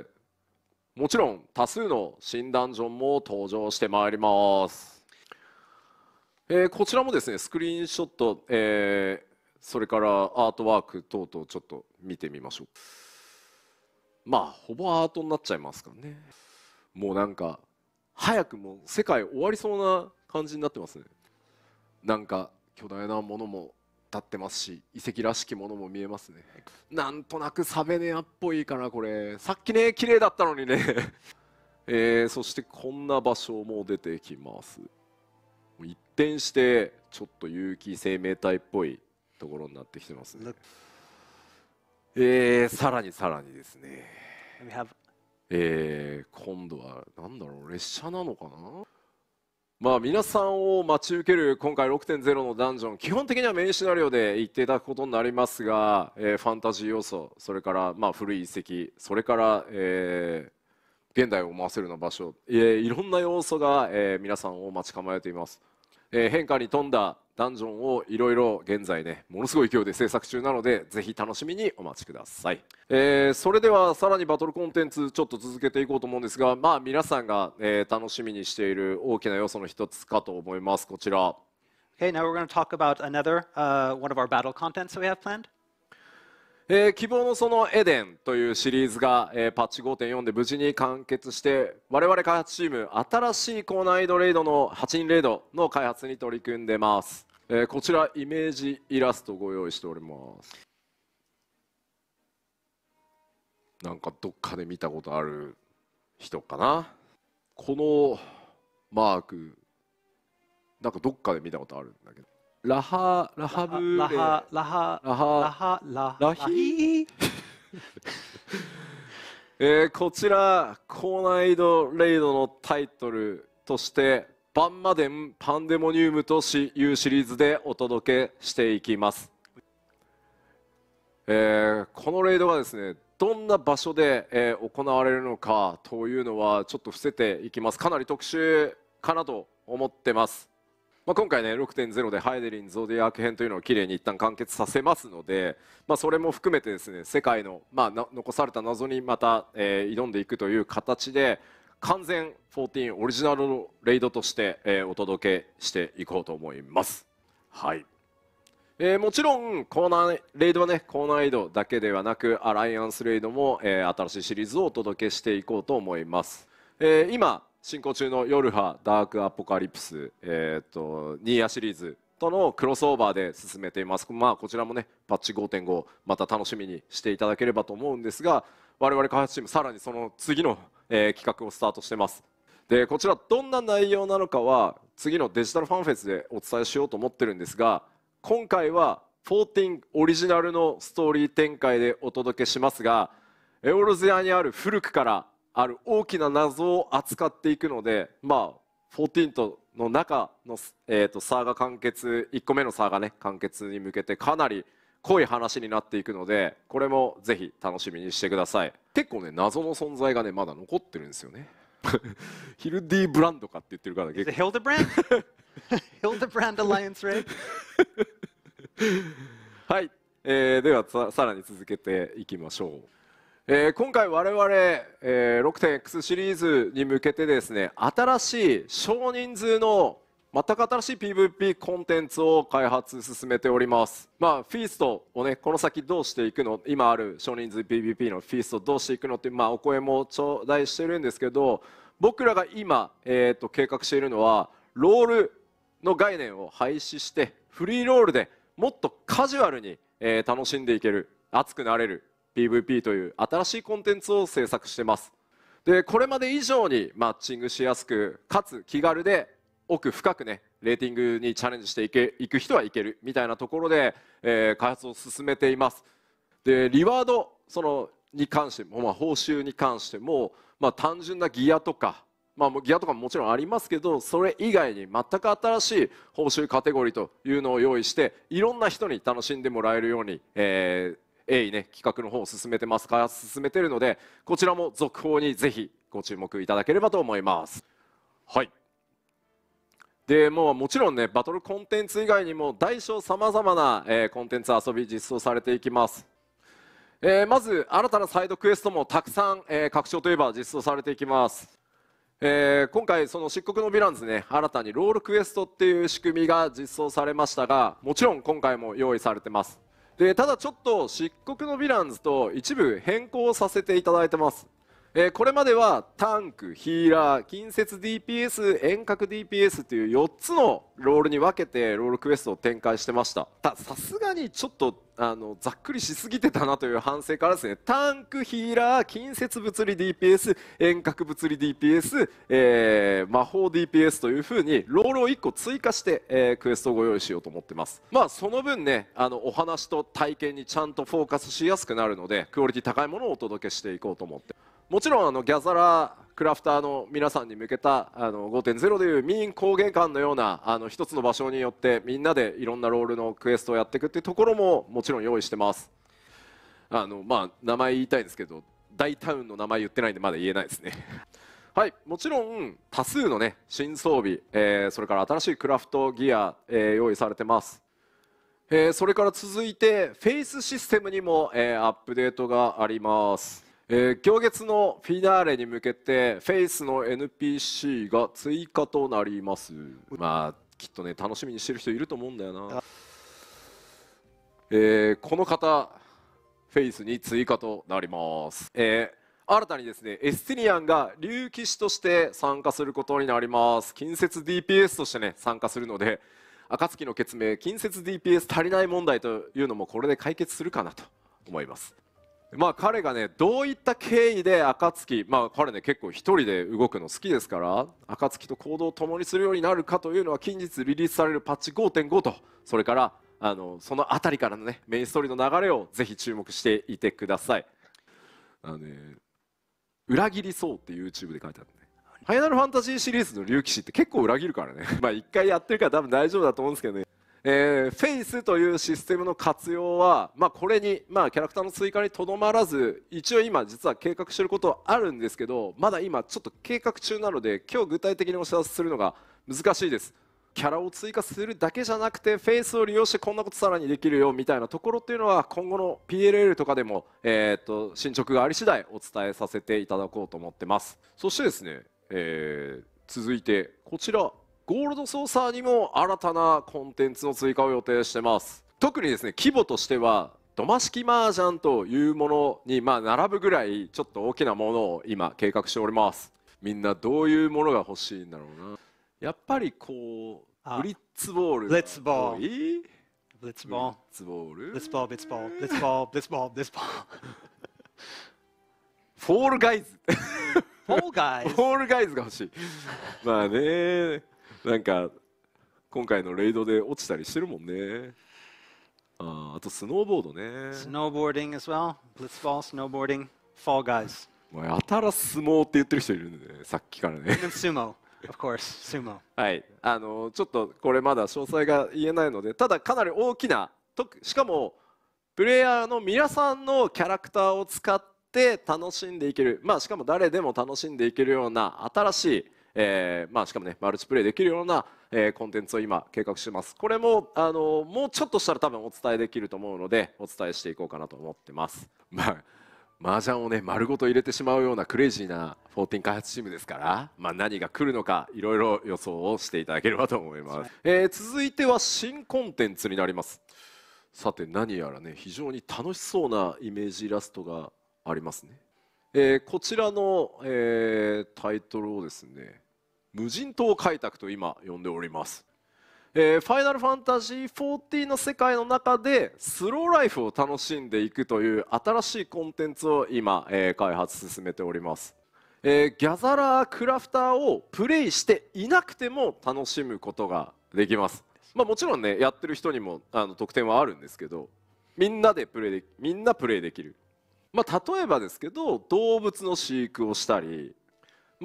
もちろん多数の新ダンジョンも登場してまいります。こちらもですねスクリーンショット、それからアートワーク等々ちょっと見てみましょう。まあほぼアートになっちゃいますからね。もうなんか早くもう世界終わりそうな感じになってますね。なんか巨大なものも立ってますし遺跡らしきものも見えますね。なんとなくサベネアっぽいかなこれ。さっきね綺麗だったのにねそしてこんな場所も出てきます。一転してちょっと有機生命体っぽいところになってきてますね。さらにですね、今度はなんだろう列車なのかな。まあ皆さんを待ち受ける今回 6.0 のダンジョン、基本的にはメインシナリオで言っていただくことになりますが、ファンタジー要素、それからまあ古い遺跡、それから、現代を思わせるような場所、いろんな要素が、皆さんを待ち構えています。変化に富んだダンジョンをいろいろ現在ねものすごい勢いで制作中なのでぜひ楽しみにお待ちください。それではさらにバトルコンテンツちょっと続けていこうと思うんですが、まあ皆さんが、楽しみにしている大きな要素の一つかと思います。こちら。 Okay, now we're going to talk about another one of our battle contents that we have planned. 希望の園エデンというシリーズが、パッチ 5.4 で無事に完結して我々開発チーム新しい高難易度レイドの8人レイドの開発に取り組んでます。こちらイメージイラストご用意しております。なんかどっかで見たことある人かな。このマークなんかどっかで見たことあるんだけどラヒこちら高難易度レイドのタイトルとしてバンマデンパンデモニウムというシリーズでお届けしていきます。このレイドがですねどんな場所で、行われるのかというのはちょっと伏せていきます。かなり特殊かなと思ってます。今回ね 6.0 でハイデリンゾディアーク編というのをきれいに一旦完結させますので、それも含めてですね世界の、残された謎にまた、挑んでいくという形で完全14オリジナルのレイドとして、お届けしていこうと思います。はい、もちろんレイドはね高難易度だけではなくアライアンスレイドも、新しいシリーズをお届けしていこうと思います。今進行中のヨルハダークアポカリプス、ニーヤシリーズとのクロスオーバーで進めています。こちらもねパッチ 5.5 また楽しみにしていただければと思うんですが、我々開発チームさらにその次の、企画をスタートしてます。でこちらどんな内容なのかは次のデジタルファンフェスでお伝えしようと思ってるんですが、今回は14オリジナルのストーリー展開でお届けしますが、エオルゼアにある古くからある大きな謎を扱っていくので、14との中の、サーガ完結1個目のサーガね完結に向けてかなり濃い話になっていくので、これもぜひ楽しみにしてください。結構ね謎の存在がねまだ残ってるんですよねヒルディブランドかって言ってるから結構 Hildebrand? Hildebrand Alliance Raid? はい、ではさらに続けていきましょう。今回我々、6.x シリーズに向けてですね新しい少人数の全く新しい PVP コンテンツを開発進めております。フィーストをねこの先どうしていくの、今ある少人数 PVP のフィーストどうしていくのっていう、お声も頂戴してるんですけど、僕らが今、計画しているのはロールの概念を廃止してフリーロールでもっとカジュアルに、楽しんでいける熱くなれる PVP という新しいコンテンツを制作してます。でこれまで以上にマッチングしやすくかつ気軽で奥深くねレーティングにチャレンジしていく人はいけるみたいなところで、開発を進めています。でリワードに関しても、報酬に関しても、単純なギアとかまあ、ギアとかももちろんありますけど、それ以外に全く新しい報酬カテゴリーというのを用意して、いろんな人に楽しんでもらえるように、鋭意ね企画の方を進めてます、開発進めてるので、こちらも続報にぜひご注目いただければと思います。はい。でもちろんね、バトルコンテンツ以外にも大小さまざまな、コンテンツ遊び実装されていきます。まず新たなサイドクエストもたくさん、拡張といえば実装されていきます。今回その漆黒のヴィランズね、新たにロールクエストっていう仕組みが実装されましたが、もちろん今回も用意されてます。でただちょっと漆黒のヴィランズと一部変更させていただいてます。これまではタンク、ヒーラー、近接 DPS、遠隔 DPS という4つのロールに分けてロールクエストを展開してました。さすがにちょっとざっくりしすぎてたなという反省からですね、タンク、ヒーラー、近接物理 DPS、遠隔物理 DPS、魔法 DPS というふうにロールを1個追加して、クエストをご用意しようと思ってます。まあその分ね、お話と体験にちゃんとフォーカスしやすくなるので、クオリティ高いものをお届けしていこうと思って、もちろんギャザラークラフターの皆さんに向けた5.0 でいう民工芸館のような一つの場所によってみんなでいろんなロールのクエストをやっていくっていうところももちろん用意してます。まあ名前言いたいんですけど、大タウンの名前言ってないんでまだ言えないですねはい、もちろん多数のね新装備、それから新しいクラフトギア、用意されてます。それから続いてフェイスシステムにも、アップデートがあります。今月のフィナーレに向けてフェイスの NPC が追加となります。まあきっとね楽しみにしてる人いると思うんだよな。この方フェイスに追加となります。新たにですねエスティニアンが竜騎士として参加することになります。近接 DPS としてね参加するので、暁の決命近接 DPS 足りない問題というのもこれで解決するかなと思います。まあ彼がねどういった経緯で暁、まあ彼ね結構一人で動くの好きですから、暁と行動を共にするようになるかというのは近日リリースされるパッチ 5.5 と、それからその辺りからのねメインストーリーの流れをぜひ注目していてください。裏切りそうって YouTube で書いてあるね。ファイナルファンタジーシリーズの竜騎士って結構裏切るからねまあ一回やってるから多分大丈夫だと思うんですけどね。フェイスというシステムの活用は、まあ、これに、まあ、キャラクターの追加にとどまらず、一応今実は計画していることはあるんですけど、まだ今ちょっと計画中なので今日具体的にお知らせするのが難しいです。キャラを追加するだけじゃなくてフェイスを利用してこんなことさらにできるよみたいなところっていうのは今後の PLL とかでも、進捗があり次第お伝えさせていただこうと思ってます。そしてですね、続いてこちらゴールドソーサーにも新たなコンテンツの追加を予定してます。特にですね規模としては土間式麻雀というものにまあ並ぶぐらいちょっと大きなものを今計画しております。みんなどういうものが欲しいんだろうな。やっぱりこうブリッツボール、 ブリッツボール、 ブリッツボール、 ッツボール、 ブリッツボール、ブリッツボール、ブリッツボール、ブリッツボール、ブリッツボール。 フォールガイズフォーガイズ。 フォールガイズが欲しい。まあね、なんか今回のレイドで落ちたりしてるもんね。あとスノーボードね。 Snowboarding as well. Blitzball, snowboarding, Fall Guys. やたら相撲って言ってる人いるんでね、さっきからね。 And sumo, of course, sumo. はい、ちょっとこれまだ詳細が言えないので、ただかなり大きな、しかもプレイヤーの皆さんのキャラクターを使って楽しんでいける、まあしかも誰でも楽しんでいけるような新しい、まあしかもねマルチプレイできるような、コンテンツを今計画してます。これももうちょっとしたら多分お伝えできると思うのでお伝えしていこうかなと思ってます。まあ麻雀をね丸ごと入れてしまうようなクレイジーな14開発チームですから、まあ、何が来るのかいろいろ予想をしていただければと思います。続いては新コンテンツになります。さて何やらね非常に楽しそうなイメージイラストがありますね。こちらの、タイトルをですね無人島開拓と今呼んでおります。ファイナルファンタジー14の世界の中でスローライフを楽しんでいくという新しいコンテンツを今、開発進めております。ギャザラークラフターをプレイしていなくても楽しむことができます。まあ、もちろんねやってる人にも特典はあるんですけど、みんなプレイできる。まあ、例えばですけど動物の飼育をしたり、まあ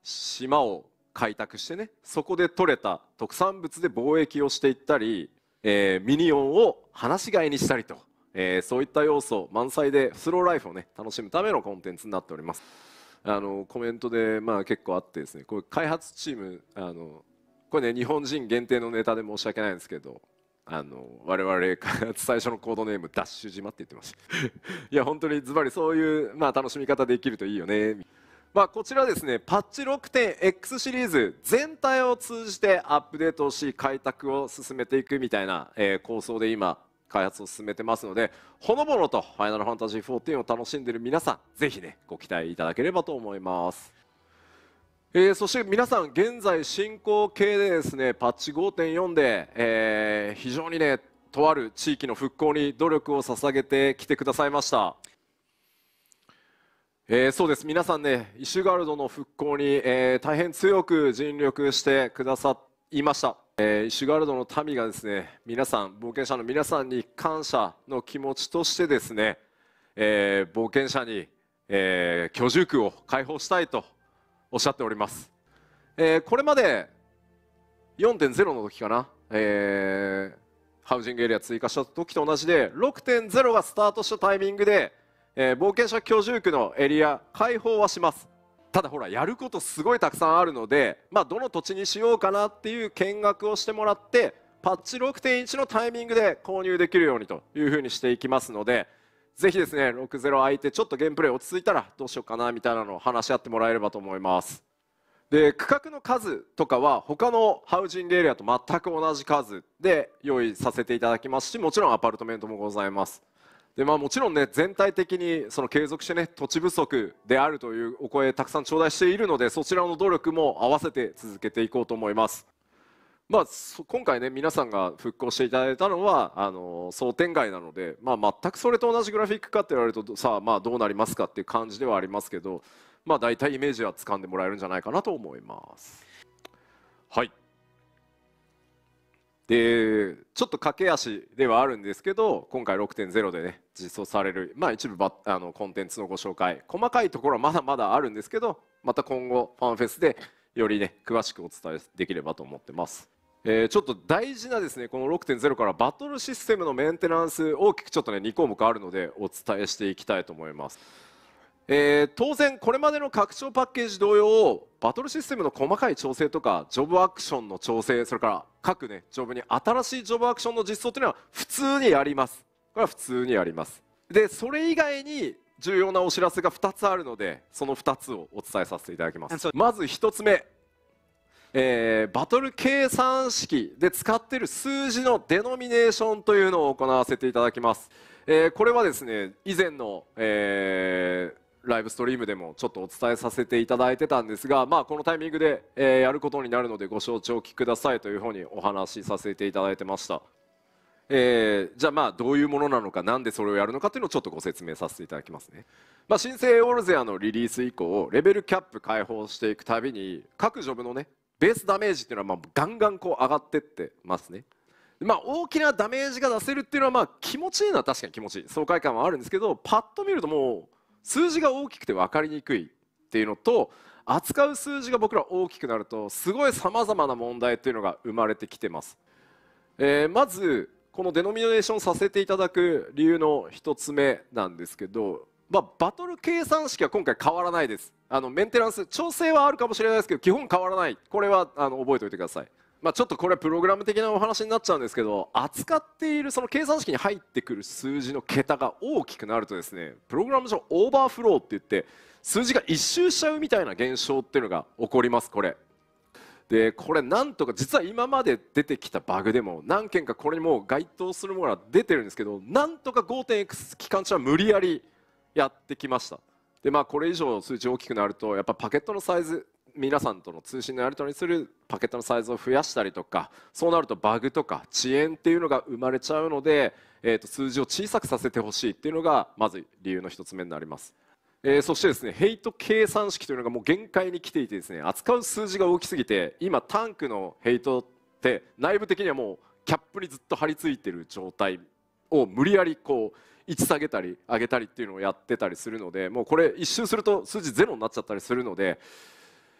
島を開拓してね、そこで採れた特産物で貿易をしていったり、ミニオンを放し飼いにしたりと、そういった要素満載でスローライフをね楽しむためのコンテンツになっております。コメントで結構あってですね、これ開発チームこれね日本人限定のネタで申し訳ないんですけど、我々開発最初のコードネームダッシュ島って言ってましたいや本当にズバリそういう楽しみ方できるといいよね。こちらですね、パッチ 6.X シリーズ全体を通じてアップデートをし開拓を進めていくみたいな、構想で今開発を進めてますので、ほのぼのとファイナルファンタジー14を楽しんでいる皆さんぜひねご期待いただければと思います。そして皆さん現在進行形でですねパッチ 5.4 で、非常にねとある地域の復興に努力を捧げてきてくださいました。そうです、皆さんねイシュガルドの復興に、大変強く尽力してくださいました。イシュガルドの民がですね皆さん冒険者の皆さんに感謝の気持ちとしてですね、冒険者に、居住区を開放したいとおっしゃっております。これまで 4.0 の時かな、ハウジングエリア追加した時と同じで 6.0 がスタートしたタイミングで、冒険者居住区のエリア開放はします。ただほらやることすごいたくさんあるので、どの土地にしようかなっていう見学をしてもらってパッチ 6.1 のタイミングで購入できるようにというふうにしていきますので、ぜひですね6.0空いてちょっとゲームプレイ落ち着いたらどうしようかなみたいなのを話し合ってもらえればと思います。で区画の数とかは他のハウジングエリアと全く同じ数で用意させていただきますし、もちろんアパルトメントもございます。でもちろんね全体的にその継続してね土地不足であるというお声たくさん頂戴しているので、そちらの努力も合わせて続けていこうと思います。今回ね皆さんが復興していただいたのは想定外なので、全くそれと同じグラフィックかって言われるとさあどうなりますかっていう感じではありますけど、大体イメージはつかんでもらえるんじゃないかなと思います。はい。でちょっと駆け足ではあるんですけど、今回 6.0 でね実装される、一部コンテンツのご紹介、細かいところはまだまだあるんですけど、また今後ファンフェスでよりね詳しくお伝えできればと思ってます。ちょっと大事なですねこの 6.0 からバトルシステムのメンテナンス大きくちょっとね2項目あるのでお伝えしていきたいと思います。当然これまでの拡張パッケージ同様バトルシステムの細かい調整とかジョブアクションの調整、それから各ねジョブに新しいジョブアクションの実装というのは普通にやります。これは普通にやります。でそれ以外に重要なお知らせが2つあるので、その2つをお伝えさせていただきます。まず1つ目、バトル計算式で使っている数字のデノミネーションというのを行わせていただきます。これはですね以前の、ライブストリームでもちょっとお伝えさせていただいてたんですが、このタイミングで、やることになるのでご承知おきくださいというふうにお話しさせていただいてました。じゃあどういうものなのか、なんでそれをやるのかというのをちょっとご説明させていただきますね。新生オルゼアのリリース以降レベルキャップ解放していくたびに各ジョブのねベースダメージっていうのはガンガン上がってってますね。大きなダメージが出せるっていうのは気持ちいいのは確かに気持ちいい爽快感はあるんですけど、パッと見るともう数字が大きくて分かりにくいっていうのと、扱う数字が僕ら大きくなるとすごいさまざまな問題っていうのが生まれてきてます。まずこのデノミネーションさせていただく理由の1つ目なんですけど、バトル計算式は今回変わらないです。メンテナンス調整はあるかもしれないですけど基本変わらない。これは覚えておいてください。ちょっとこれはプログラム的なお話になっちゃうんですけど、扱っているその計算式に入ってくる数字の桁が大きくなるとですね、プログラム上オーバーフローって言って数字が一周しちゃうみたいな現象っていうのが起こります。これなんとか実は今まで出てきたバグでも何件かこれにもう該当するものが出てるんですけど、なんとか 5.x 期間中は無理やりやってきました。でこれ以上数値大きくなるとやっぱパケットのサイズ、皆さんとの通信のやり取りにするパケットのサイズを増やしたりとか、そうなるとバグとか遅延っていうのが生まれちゃうので、数字を小さくさせてほしいっていうのがまず理由の1つ目になります。そしてですねヘイト計算式というのがもう限界に来ていてですね、扱う数字が大きすぎて今タンクのヘイトって内部的にはもうキャップにずっと張り付いてる状態を無理やり位置下げたり上げたりっていうのをやってたりするので、もうこれ一周すると数字ゼロになっちゃったりするので、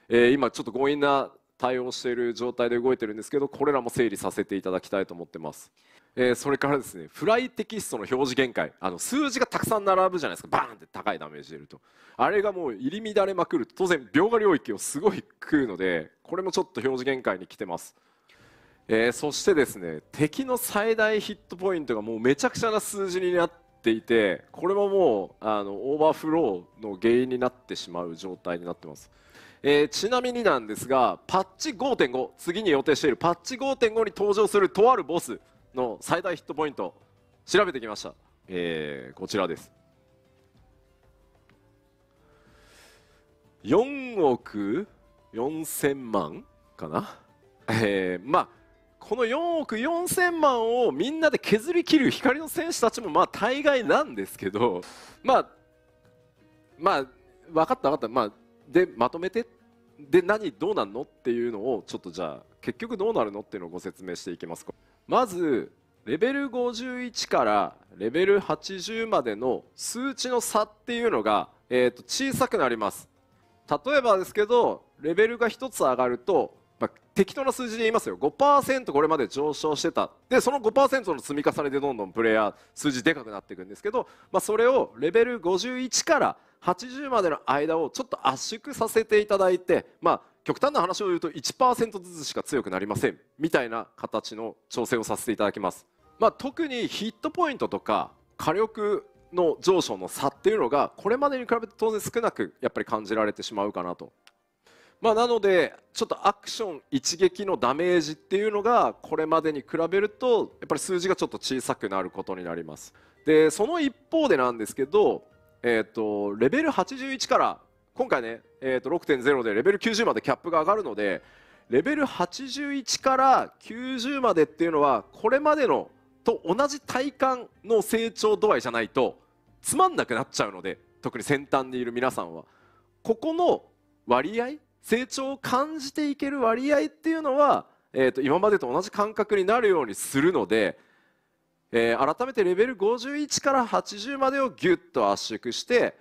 今ちょっと強引な対応している状態で動いてるんですけど、これらも整理させていただきたいと思ってます。それからですね、フライテキストの表示限界、数字がたくさん並ぶじゃないですか。バーンって高いダメージ出ると、あれがもう入り乱れまくると当然描画領域をすごい食うので、これもちょっと表示限界に来てます。そしてですね、敵の最大ヒットポイントがもうめちゃくちゃな数字になっていて、これももうオーバーフローの原因になってしまう状態になってます。ちなみになんですが、パッチ 5.5、 次に予定しているパッチ 5.5 に登場するとあるボスの最大ヒットポイント調べてきました。こちらです。4億4000万かな。まあこの4億4000万をみんなで削り切る光の戦士たちもまあ大概なんですけど、まあ分かった分かった、でまとめて、でどうなんのっていうのをちょっとじゃあ結局どうなるのっていうのをご説明していきます。まずレベル51からレベル80までの数値の差っていうのが、小さくなります。例えばですけど、レベルが1つ上がると、適当な数字で言いますよ、 5% これまで上昇してた。でその 5% の積み重ねでどんどんプレイヤー数字でかくなっていくんですけど、それをレベル51から80までの間をちょっと圧縮させていただいて、極端な話を言うと 1% ずつしか強くなりませんみたいな形の調整をさせていただきます。特にヒットポイントとか火力の上昇の差っていうのがこれまでに比べて当然少なくやっぱり感じられてしまうかなと。なのでちょっとアクション一撃のダメージっていうのがこれまでに比べるとやっぱり数字がちょっと小さくなることになります。でその一方でなんですけど、レベル81から今回ね、6.0 でレベル90までキャップが上がるので、レベル81から90までっていうのはこれまでのと同じ体感の成長度合いじゃないとつまんなくなっちゃうので、特に先端にいる皆さんはここの割合、成長を感じていける割合っていうのは、今までと同じ感覚になるようにするので、改めてレベル51から80までをギュッと圧縮して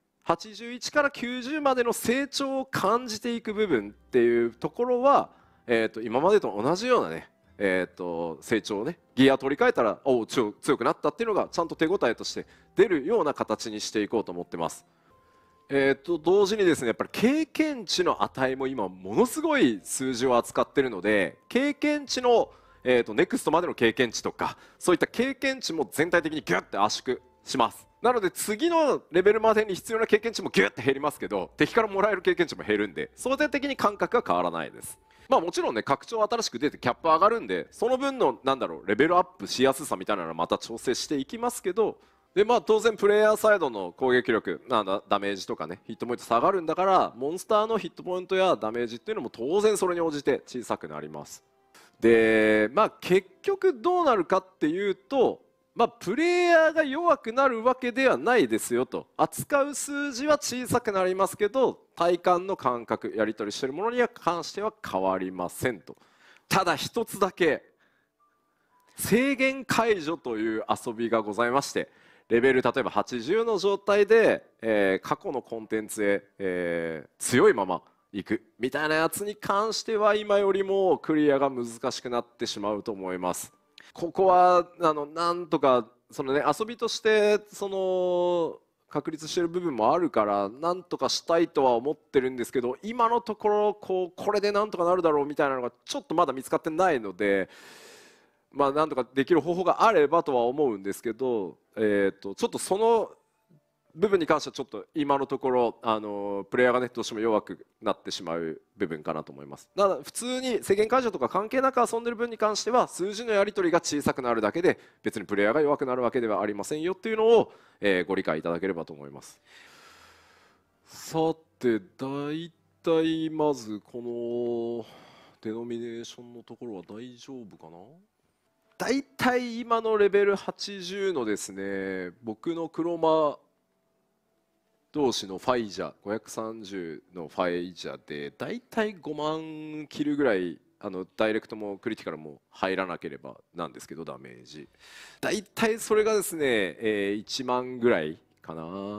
81から90までの成長を感じていく部分っていうところは、今までと同じようなね、成長をねギア取り替えたら強くなったっていうのがちゃんと手応えとして出るような形にしていこうと思ってます。同時にですね、やっぱり経験値の値も今ものすごい数字を扱っているので、経験値の、ネクストまでの経験値とかそういった経験値も全体的にギュッて圧縮します。なので次のレベルまでに必要な経験値もギュッて減りますけど、敵からもらえる経験値も減るんで相対的に感覚は変わらないです。もちろんね、拡張新しく出てキャップ上がるんで、その分のレベルアップしやすさみたいなのはまた調整していきますけど、で当然プレイヤーサイドの攻撃力ダメージとかねヒットポイント下がるんだから、モンスターのヒットポイントやダメージっていうのも当然それに応じて小さくなります。で結局どうなるかっていうと、プレイヤーが弱くなるわけではないですよと。扱う数字は小さくなりますけど体感の感覚、やり取りしているものに関しては変わりませんと。ただ一つだけ制限解除という遊びがございまして、レベル例えば80の状態で、過去のコンテンツへ、強いままいくみたいなやつに関しては今よりもクリアが難しくなってしまうと思います。ここはなんとか遊びとして確立している部分もあるからなんとかしたいとは思ってるんですけど、今のところこれでなんとかなるだろうみたいなのがちょっとまだ見つかってないので、なんとかできる方法があればとは思うんですけど、ちょっとその部分に関してはちょっと今のところプレイヤーがねどうしても弱くなってしまう部分かなと思います。ただ普通に制限解除とか関係なく遊んでる分に関しては数字のやり取りが小さくなるだけで別にプレイヤーが弱くなるわけではありませんよっていうのを、ご理解いただければと思います。さて大体まずこのデノミネーションのところは大丈夫かな。大体今のレベル80のですね、僕のクロマ同士のファイジャー530のファイジャーで大体5万キルぐらいダイレクトもクリティカルも入らなければなんですけど、ダメージ大体それがですね、1万ぐらいかな。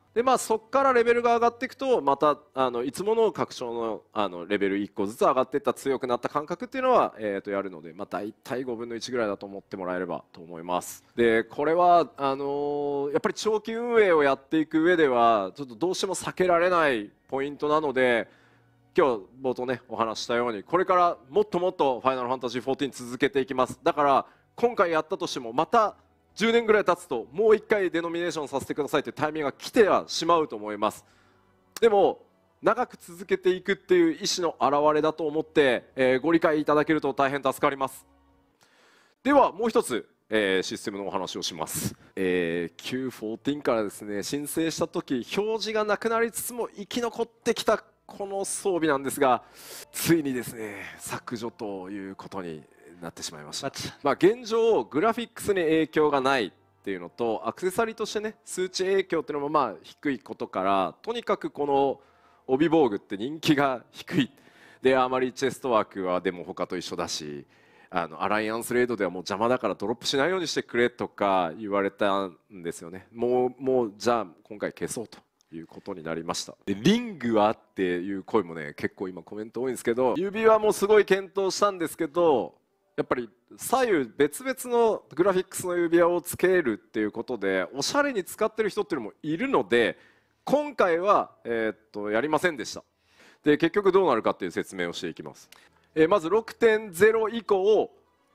でそこからレベルが上がっていくとまたいつもの拡張のレベル1個ずつ上がっていった強くなった感覚っていうのは、やるので、大体5分の1ぐらいだと思ってもらえればと思います。でこれはやっぱり長期運営をやっていく上ではちょっとどうしても避けられないポイントなので、今日冒頭ねお話したようにこれからもっともっと「ファイナルファンタジー14」続けていきます。だから今回やったとしてもまた10年ぐらい経つともう1回デノミネーションさせてくださいというタイミングが来てはしまうと思います。でも長く続けていくっていう意思の表れだと思って、ご理解いただけると大変助かります。ではもう一つ、システムのお話をします。Q14 からですね申請した時表示がなくなりつつも生き残ってきたこの装備なんですが、ついにですね削除ということになってしまいました。現状グラフィックスに影響がないっていうのとアクセサリーとしてね数値影響っていうのも低いことから、とにかくこの帯防具って人気が低いで、あまりチェストワークはでも他と一緒だし、アライアンスレードではもう邪魔だからドロップしないようにしてくれとか言われたんですよね。もうじゃあ今回消そうということになりました。でリングはっていう声もね結構今コメント多いんですけど、指輪もすごい検討したんですけど、やっぱり左右別々のグラフィックスの指輪をつけるっていうことでおしゃれに使ってる人っていうのもいるので、今回は、やりませんでした。で結局どうなるかっていう説明をしていきます。まず 6.0 以降、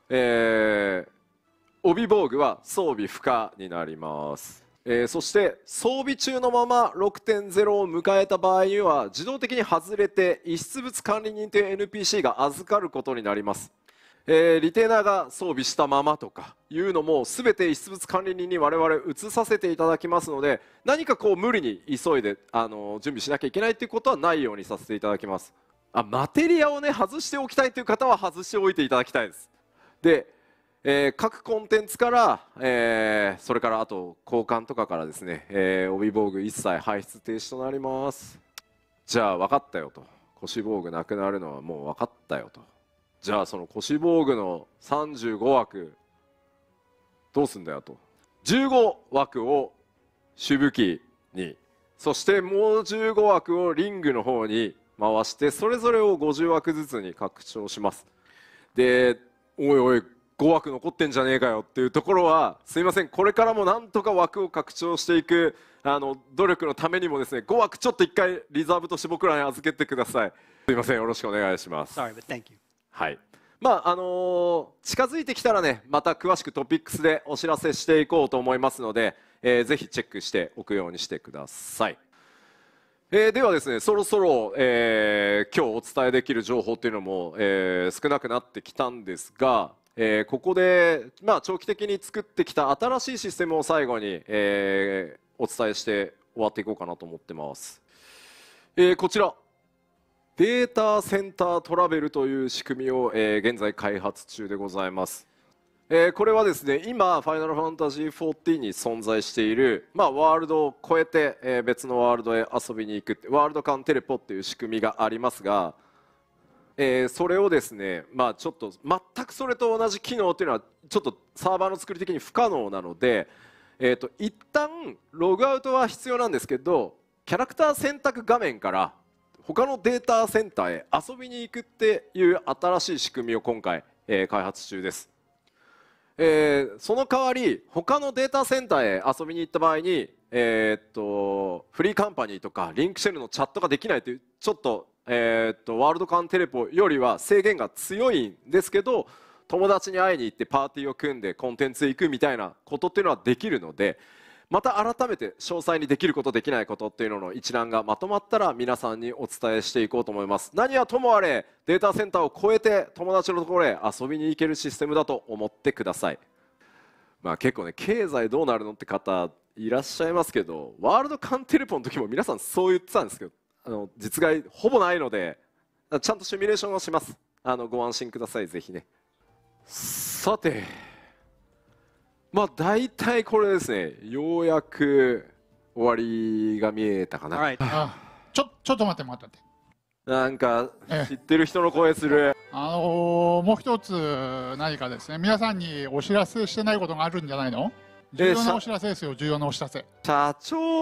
帯防具は装備不可になります。そして装備中のまま 6.0 を迎えた場合には自動的に外れて遺失物管理人という NPC が預かることになります。リテーナーが装備したままとかいうのも全て遺失物管理人に我々移させていただきますので、何か無理に急いで準備しなきゃいけないということはないようにさせていただきます。マテリアをね外しておきたいという方は外しておいていただきたいです。で、各コンテンツから、それからあと交換とかからですね、帯防具一切排出停止となります。じゃあ分かったよと、腰防具なくなるのはもう分かったよと、じゃあその腰防具の35枠どうすんだよと、15枠を主武器に、そしてもう15枠をリングの方に回してそれぞれを50枠ずつに拡張します。でおいおい5枠残ってんじゃねえかよっていうところはすいません、これからもなんとか枠を拡張していく努力のためにもですね5枠ちょっと1回リザーブとして僕らに預けてください。すいません、よろしくお願いします。 Sorry, but thank you. はい、近づいてきたらねまた詳しくトピックスでお知らせしていこうと思いますので、ぜひチェックしておくようにしてください。ではですねそろそろ、今日お伝えできる情報っていうのも、少なくなってきたんですが、ここで、長期的に作ってきた新しいシステムを最後に、お伝えして終わっていこうかなと思ってます。こちらデータセンタートラベルという仕組みを、現在開発中でございます。これはですね今ファイナルファンタジー14に存在している、ワールドを超えて、別のワールドへ遊びに行くワールド間テレポっていう仕組みがありますが、それをですねちょっと全くそれと同じ機能っていうのはちょっとサーバーの作り的に不可能なので、一旦ログアウトは必要なんですけど、キャラクター選択画面から他のデータセンターへ遊びに行くっていう新しい仕組みを今回、開発中です。その代わり他のデータセンターへ遊びに行った場合に、フリーカンパニーとかリンクシェルのチャットができないというちょっと、ワールド間テレポよりは制限が強いんですけど、友達に会いに行ってパーティーを組んでコンテンツへ行くみたいなことっていうのはできるので、また改めて詳細にできることできないことっていうのの一覧がまとまったら皆さんにお伝えしていこうと思います。何はともあれデータセンターを超えて友達のところへ遊びに行けるシステムだと思ってください。結構ね経済どうなるのって方いらっしゃいますけど、ワールドカンテレポの時も皆さんそう言ってたんですけど、実害ほぼないのでちゃんとシミュレーションをします。ご安心ください、ぜひね。さて大体これですね、ようやく終わりが見えたかな。 ちょっと待って。 なんか知ってる人の声する。 もう一つ何かですね、皆さんにお知らせしてないことがあるんじゃないの？重要なお知らせですよ、重要なお知らせ。 社長。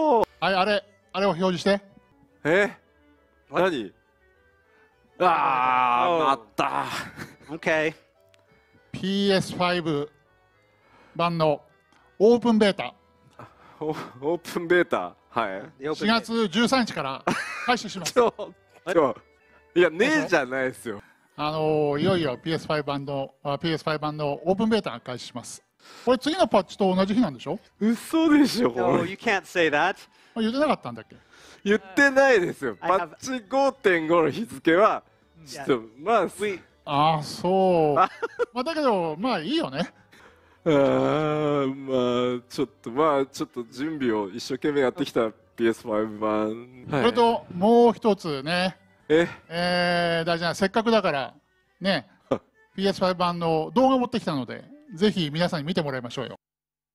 はい、あれを表示して。 何？また。 Okay. PS5 版のオープンベータ。 オープンベータ。はい。 4月13日から開始します。 いや、ねえじゃないですよ。 いよいよ PS5 版のオープンベータが開始します。これ次のパッチと同じ日なんでしょ？ 嘘でしょ、こ No, れ。 you can't say that. 言ってなかったんだっけ？ 言ってないですよ。 I パ have- ッチ 5.5 の日付は、ちょっと、まあ、 ああ、そう。まあだけど、まあいいよね。 まあちょっと準備を一生懸命やってきた PS5 版。 それともう一つね、 え、 大事な、せっかくだからね、PS5 版の動画を持ってきたので、ぜひ皆さんに見てもらいましょうよ。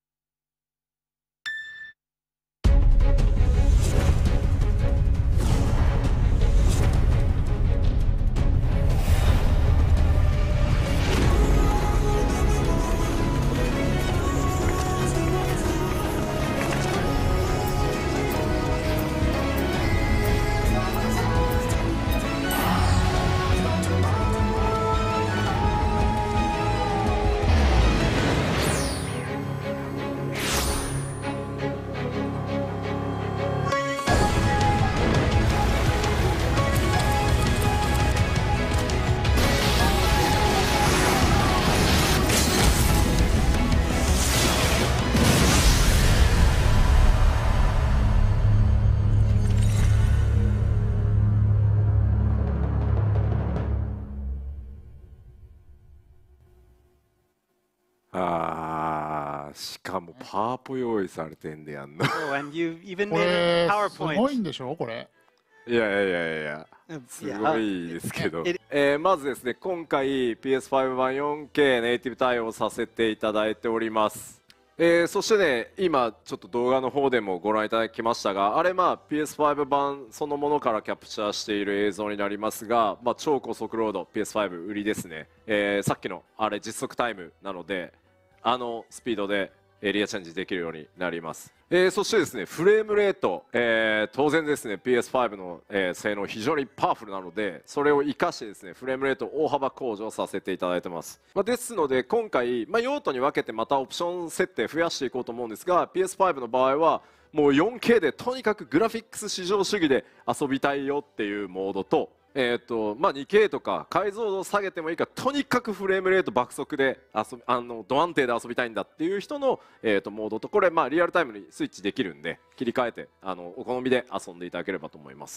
しかもパワポ用意されてんでやんの。 Oh, and you even こ made れ a すごいん PowerPoint. でしょこれ。 いや、すごいですけど、まずですね、今回 PS5 版 4K ネイティブ対応させていただいております。そしてね、今ちょっと動画の方でもご覧いただきましたが、あれPS5 版そのものからキャプチャーしている映像になりますが、超高速ロード PS5 売りですね。さっきのあれ実測タイムなので、スピードでエリアチェンジできるようになります。そしてですね、フレームレート、当然ですね PS5 の、性能非常にパワフルなので、それを生かしてですねフレームレートを大幅向上させていただいてます。ですので今回、用途に分けてまたオプション設定増やしていこうと思うんですが、 PS5 の場合はもう 4K でとにかくグラフィックス至上主義で遊びたいよっていうモードと、2K とか解像度を下げてもいいから、とにかくフレームレート爆速でド安定で遊びたいんだっていう人の、モードと、これリアルタイムにスイッチできるんで、切り替えてお好みで遊んでいただければと思います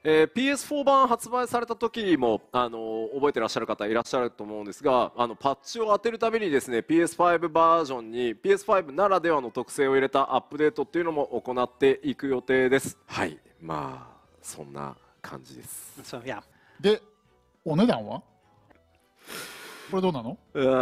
。PS4 版発売された時も覚えてらっしゃる方いらっしゃると思うんですが、パッチを当てるたびにですね PS5 バージョンに PS5 ならではの特性を入れたアップデートっていうのも行っていく予定です。はい、そんな感じです。 So, yeah. で、お値段はこれどうなの？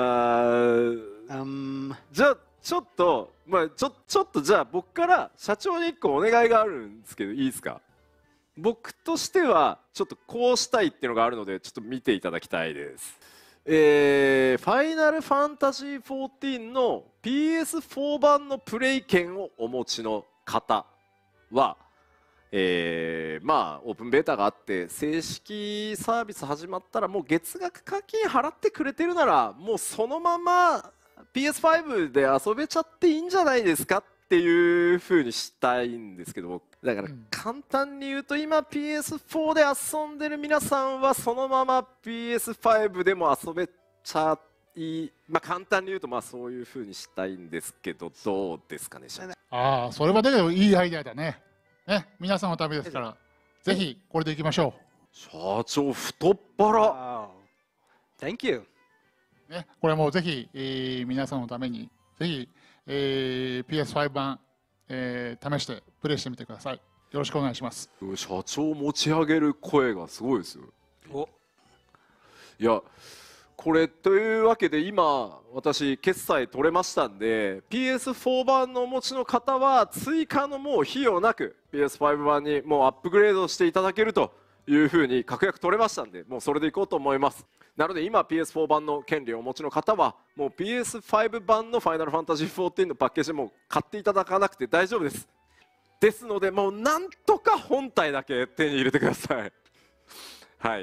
じゃあちょっとじゃあ僕から社長に1個お願いがあるんですけど、いいですか？僕としてはちょっとこうしたいっていうのがあるので、ちょっと見ていただきたいです。ファイナルファンタジー14の PS4 版のプレイ券をお持ちの方は、オープンベータがあって正式サービス始まったら、もう月額課金払ってくれてるなら、もうそのまま PS5 で遊べちゃっていいんじゃないですかっていう風にしたいんですけど、だから簡単に言うと、今 PS4 で遊んでる皆さんはそのまま PS5 でも遊べちゃいい、簡単に言うとそういう風にしたいんですけど、どうですかね、社長。 ああ、それはだけどいいアイデアだね。皆さんのためですから、ぜひこれでいきましょう。 社長太っ腹。 Wow. Thank you. これもぜひ、皆さんのためにぜひ、PS5 版、試してプレイしてみてください。よろしくお願いします。 社長持ち上げる声がすごいですよ。いや、これというわけで今私決済取れましたんで、 PS4 版のお持ちの方は追加のもう費用なく PS5 版にもうアップグレードしていただけるというふうに確約取れましたんで、もうそれでいこうと思います。なので今 PS4 版の権利をお持ちの方はもう PS5 版のファイナルファンタジー14のパッケージも買っていただかなくて大丈夫です。 ですので、もうなんとか本体だけ手に入れてください。はい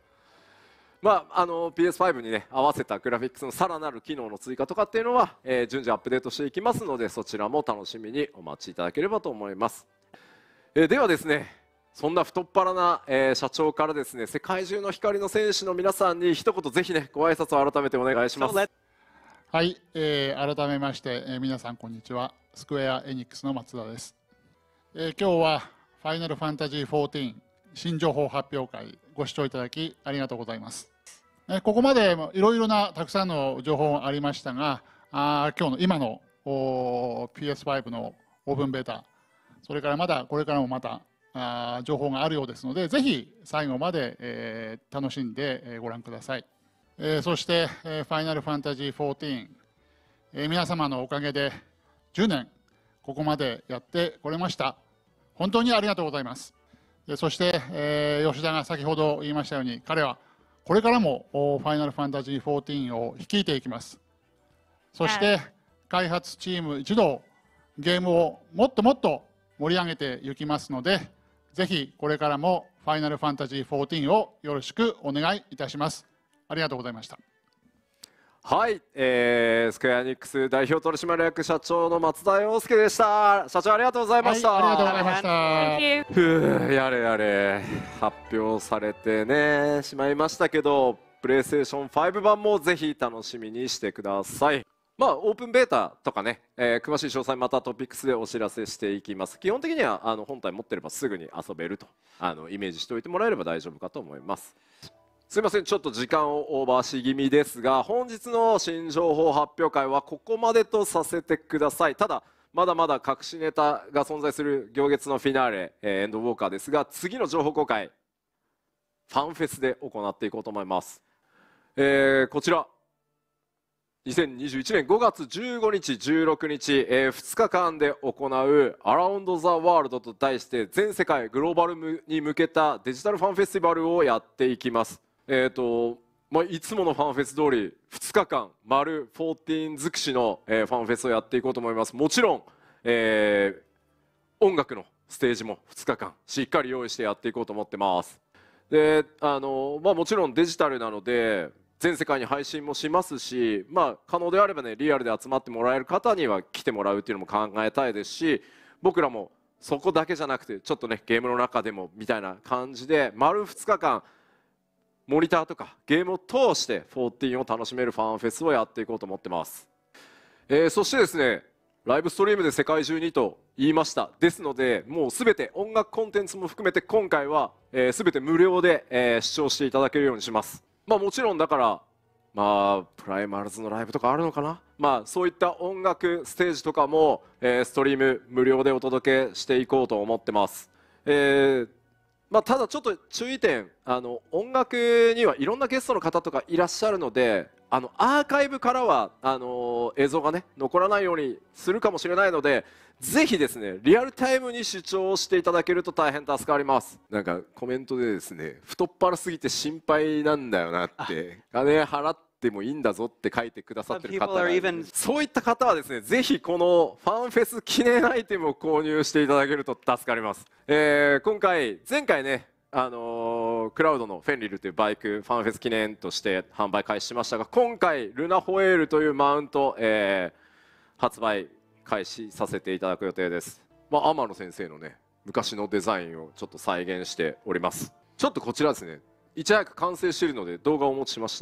。PS5 にね合わせたグラフィックスのさらなる機能の追加とかっていうのは、順次アップデートしていきますので、そちらも楽しみにお待ちいただければと思います。ではですね、そんな太っ腹な、社長からですね、世界中の光の戦士の皆さんに一言ぜひねご挨拶を改めてお願いします。 はい、改めまして、皆さんこんにちは。スクエアエニックスの松田です。今日はファイナルファンタジー14新情報発表会ご視聴いただきありがとうございます。ここまでいろいろなたくさんの情報ありましたが、今の PS5 のオープンベータ、それからこれからもまた情報があるようですので、ぜひ最後まで、楽しんでご覧ください。そしてファイナルファンタジー14、皆様のおかげで10年ここまでやってこれました。本当にありがとうございます。そして、吉田が先ほど言いましたように、彼はこれからもファイナルファンタジー14を率いていきます。そして開発チーム一同ゲームをもっともっと盛り上げていきますので、ぜひこれからもファイナルファンタジー14をよろしくお願いいたします。ありがとうございました。 はい、スクエアエニックス代表取締役社長の松田洋介でした。社長ありがとうございました。 はい、ありがとうございました。 Thank you. やれやれ発表されてねしまいましたけど、プレイステーション5版もぜひ楽しみにしてください。オープンベータとかね、詳しい詳細またトピックスでお知らせしていきます。基本的には本体持ってればすぐに遊べるとイメージしておいてもらえれば大丈夫かと思います。すいません、ちょっと時間をオーバーし気味ですが、本日の新情報発表会はここまでとさせてください。ただまだまだ隠しネタが存在する行月のフィナーレ、エンドウォーカーですが、次の情報公開ファンフェスで行っていこうと思います。こちら2021年5月15日16日、2日間で行うアラウンド・ザ・ワールドと題して全世界グローバルに向けたデジタルファンフェスティバルをやっていきます。いつものファンフェス通り2日間丸14尽くしの、ファンフェスをやっていこうと思います。もちろん、音楽のステージも2日間しっかり用意してやっていこうと思ってます。でもちろんデジタルなので全世界に配信もしますし、可能であればねリアルで集まってもらえる方には来てもらうっていうのも考えたいですし、僕らもそこだけじゃなくてちょっとねゲームの中でもみたいな感じで丸2日間モニターとかゲームを通して14を楽しめるファンフェスをやっていこうと思ってます。そしてですね、ライブストリームで世界中にと言いました。ですのでもうすべて音楽コンテンツも含めて今回はすべて無料で視聴していただけるようにします。もちろんだからプライマルズのライブとかあるのかな、そういった音楽ステージとかも、ストリーム無料でお届けしていこうと思ってます。ただちょっと注意点、音楽にはいろんなゲストの方とかいらっしゃるので、アーカイブからは映像がね残らないようにするかもしれないので、ぜひですねリアルタイムに視聴していただけると大変助かります。なんかコメントでですね、太っ腹すぎて心配なんだよなって、金払ってもいいんだぞって書いてくださってる方がいる。そういった方はですね、ぜひこのファンフェス記念アイテムを購入していただけると助かります。前回ねクラウドのフェンリルというバイクファンフェス記念として販売開始しましたが、今回ルナホエールというマウント、発売開始させていただく予定です。天野先生のね昔のデザインをちょっと再現しております。ちょっとこちらですね、いち早く完成しているので動画をお持ちしました。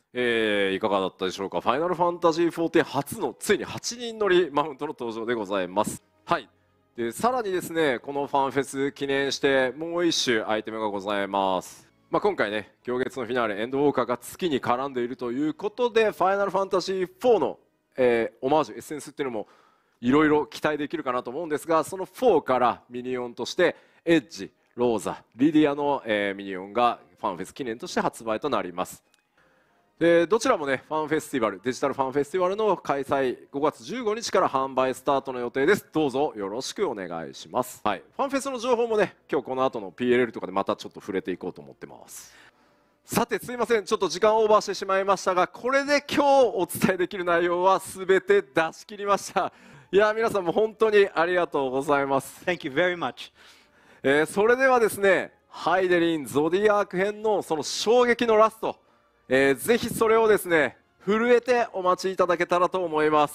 いかがだったでしょうか。ファイナルファンタジー14初のついに8人乗りマウントの登場でございます。はい。でさらにですね、このファンフェス記念してもう一種アイテムがございます。今回ね、行月のフィナーレエンドウォーカーが月に絡んでいるということで、ファイナルファンタジー4の、オマージュエッセンスっていうのもいろいろ期待できるかなと思うんですが、その4からミニオンとしてエッジ、ローザ、リディアの、ミニオンがファンフェス記念として発売となります。でどちらもね、ファンフェスティバル、デジタルファンフェスティバルの開催5月15日から販売スタートの予定です。どうぞよろしくお願いします。はい、ファンフェスの情報もね、今日この後の PLL とかでまたちょっと触れていこうと思ってます。さてすいません、ちょっと時間オーバーしてしまいましたが、これで今日お伝えできる内容は全て出し切りました。いや皆さんも本当にありがとうございます。 Thank you very much. それではですね、ハイデリンゾディアーク編のその衝撃のラスト、ぜひそれをですね震えてお待ちいただけたらと思います。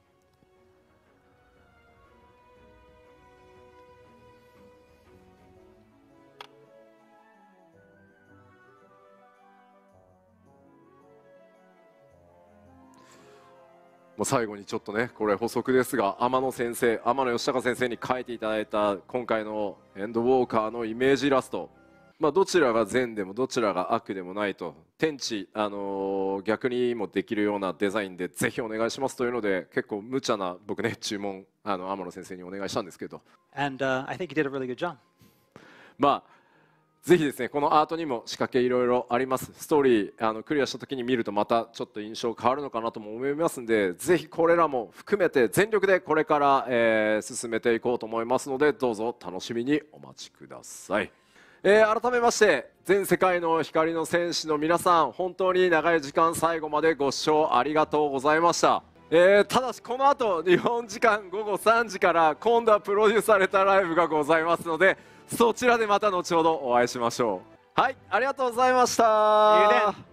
もう最後にちょっとね、これ補足ですが、天野先生、天野義孝先生に書いていただいた今回のエンドウォーカーのイメージイラスト、どちらが善でもどちらが悪でもないと、天地、逆にもできるようなデザインでぜひお願いしますというので、結構無茶な僕ね、注文天野先生にお願いしたんですけど、 And I think you did a really good job. ぜひですね、このアートにも仕掛けいろいろあります。ストーリークリアした時に見るとまたちょっと印象変わるのかなとも思いますんで、ぜひこれらも含めて全力でこれから、進めていこうと思いますので、どうぞ楽しみにお待ちください。改めまして全世界の光の戦士の皆さん、本当に長い時間最後までご視聴ありがとうございました。ただしこの後日本時間午後3時から今度はプロデュースされたライブがございますので、そちらでまた後ほどお会いしましょう。はい、ありがとうございました。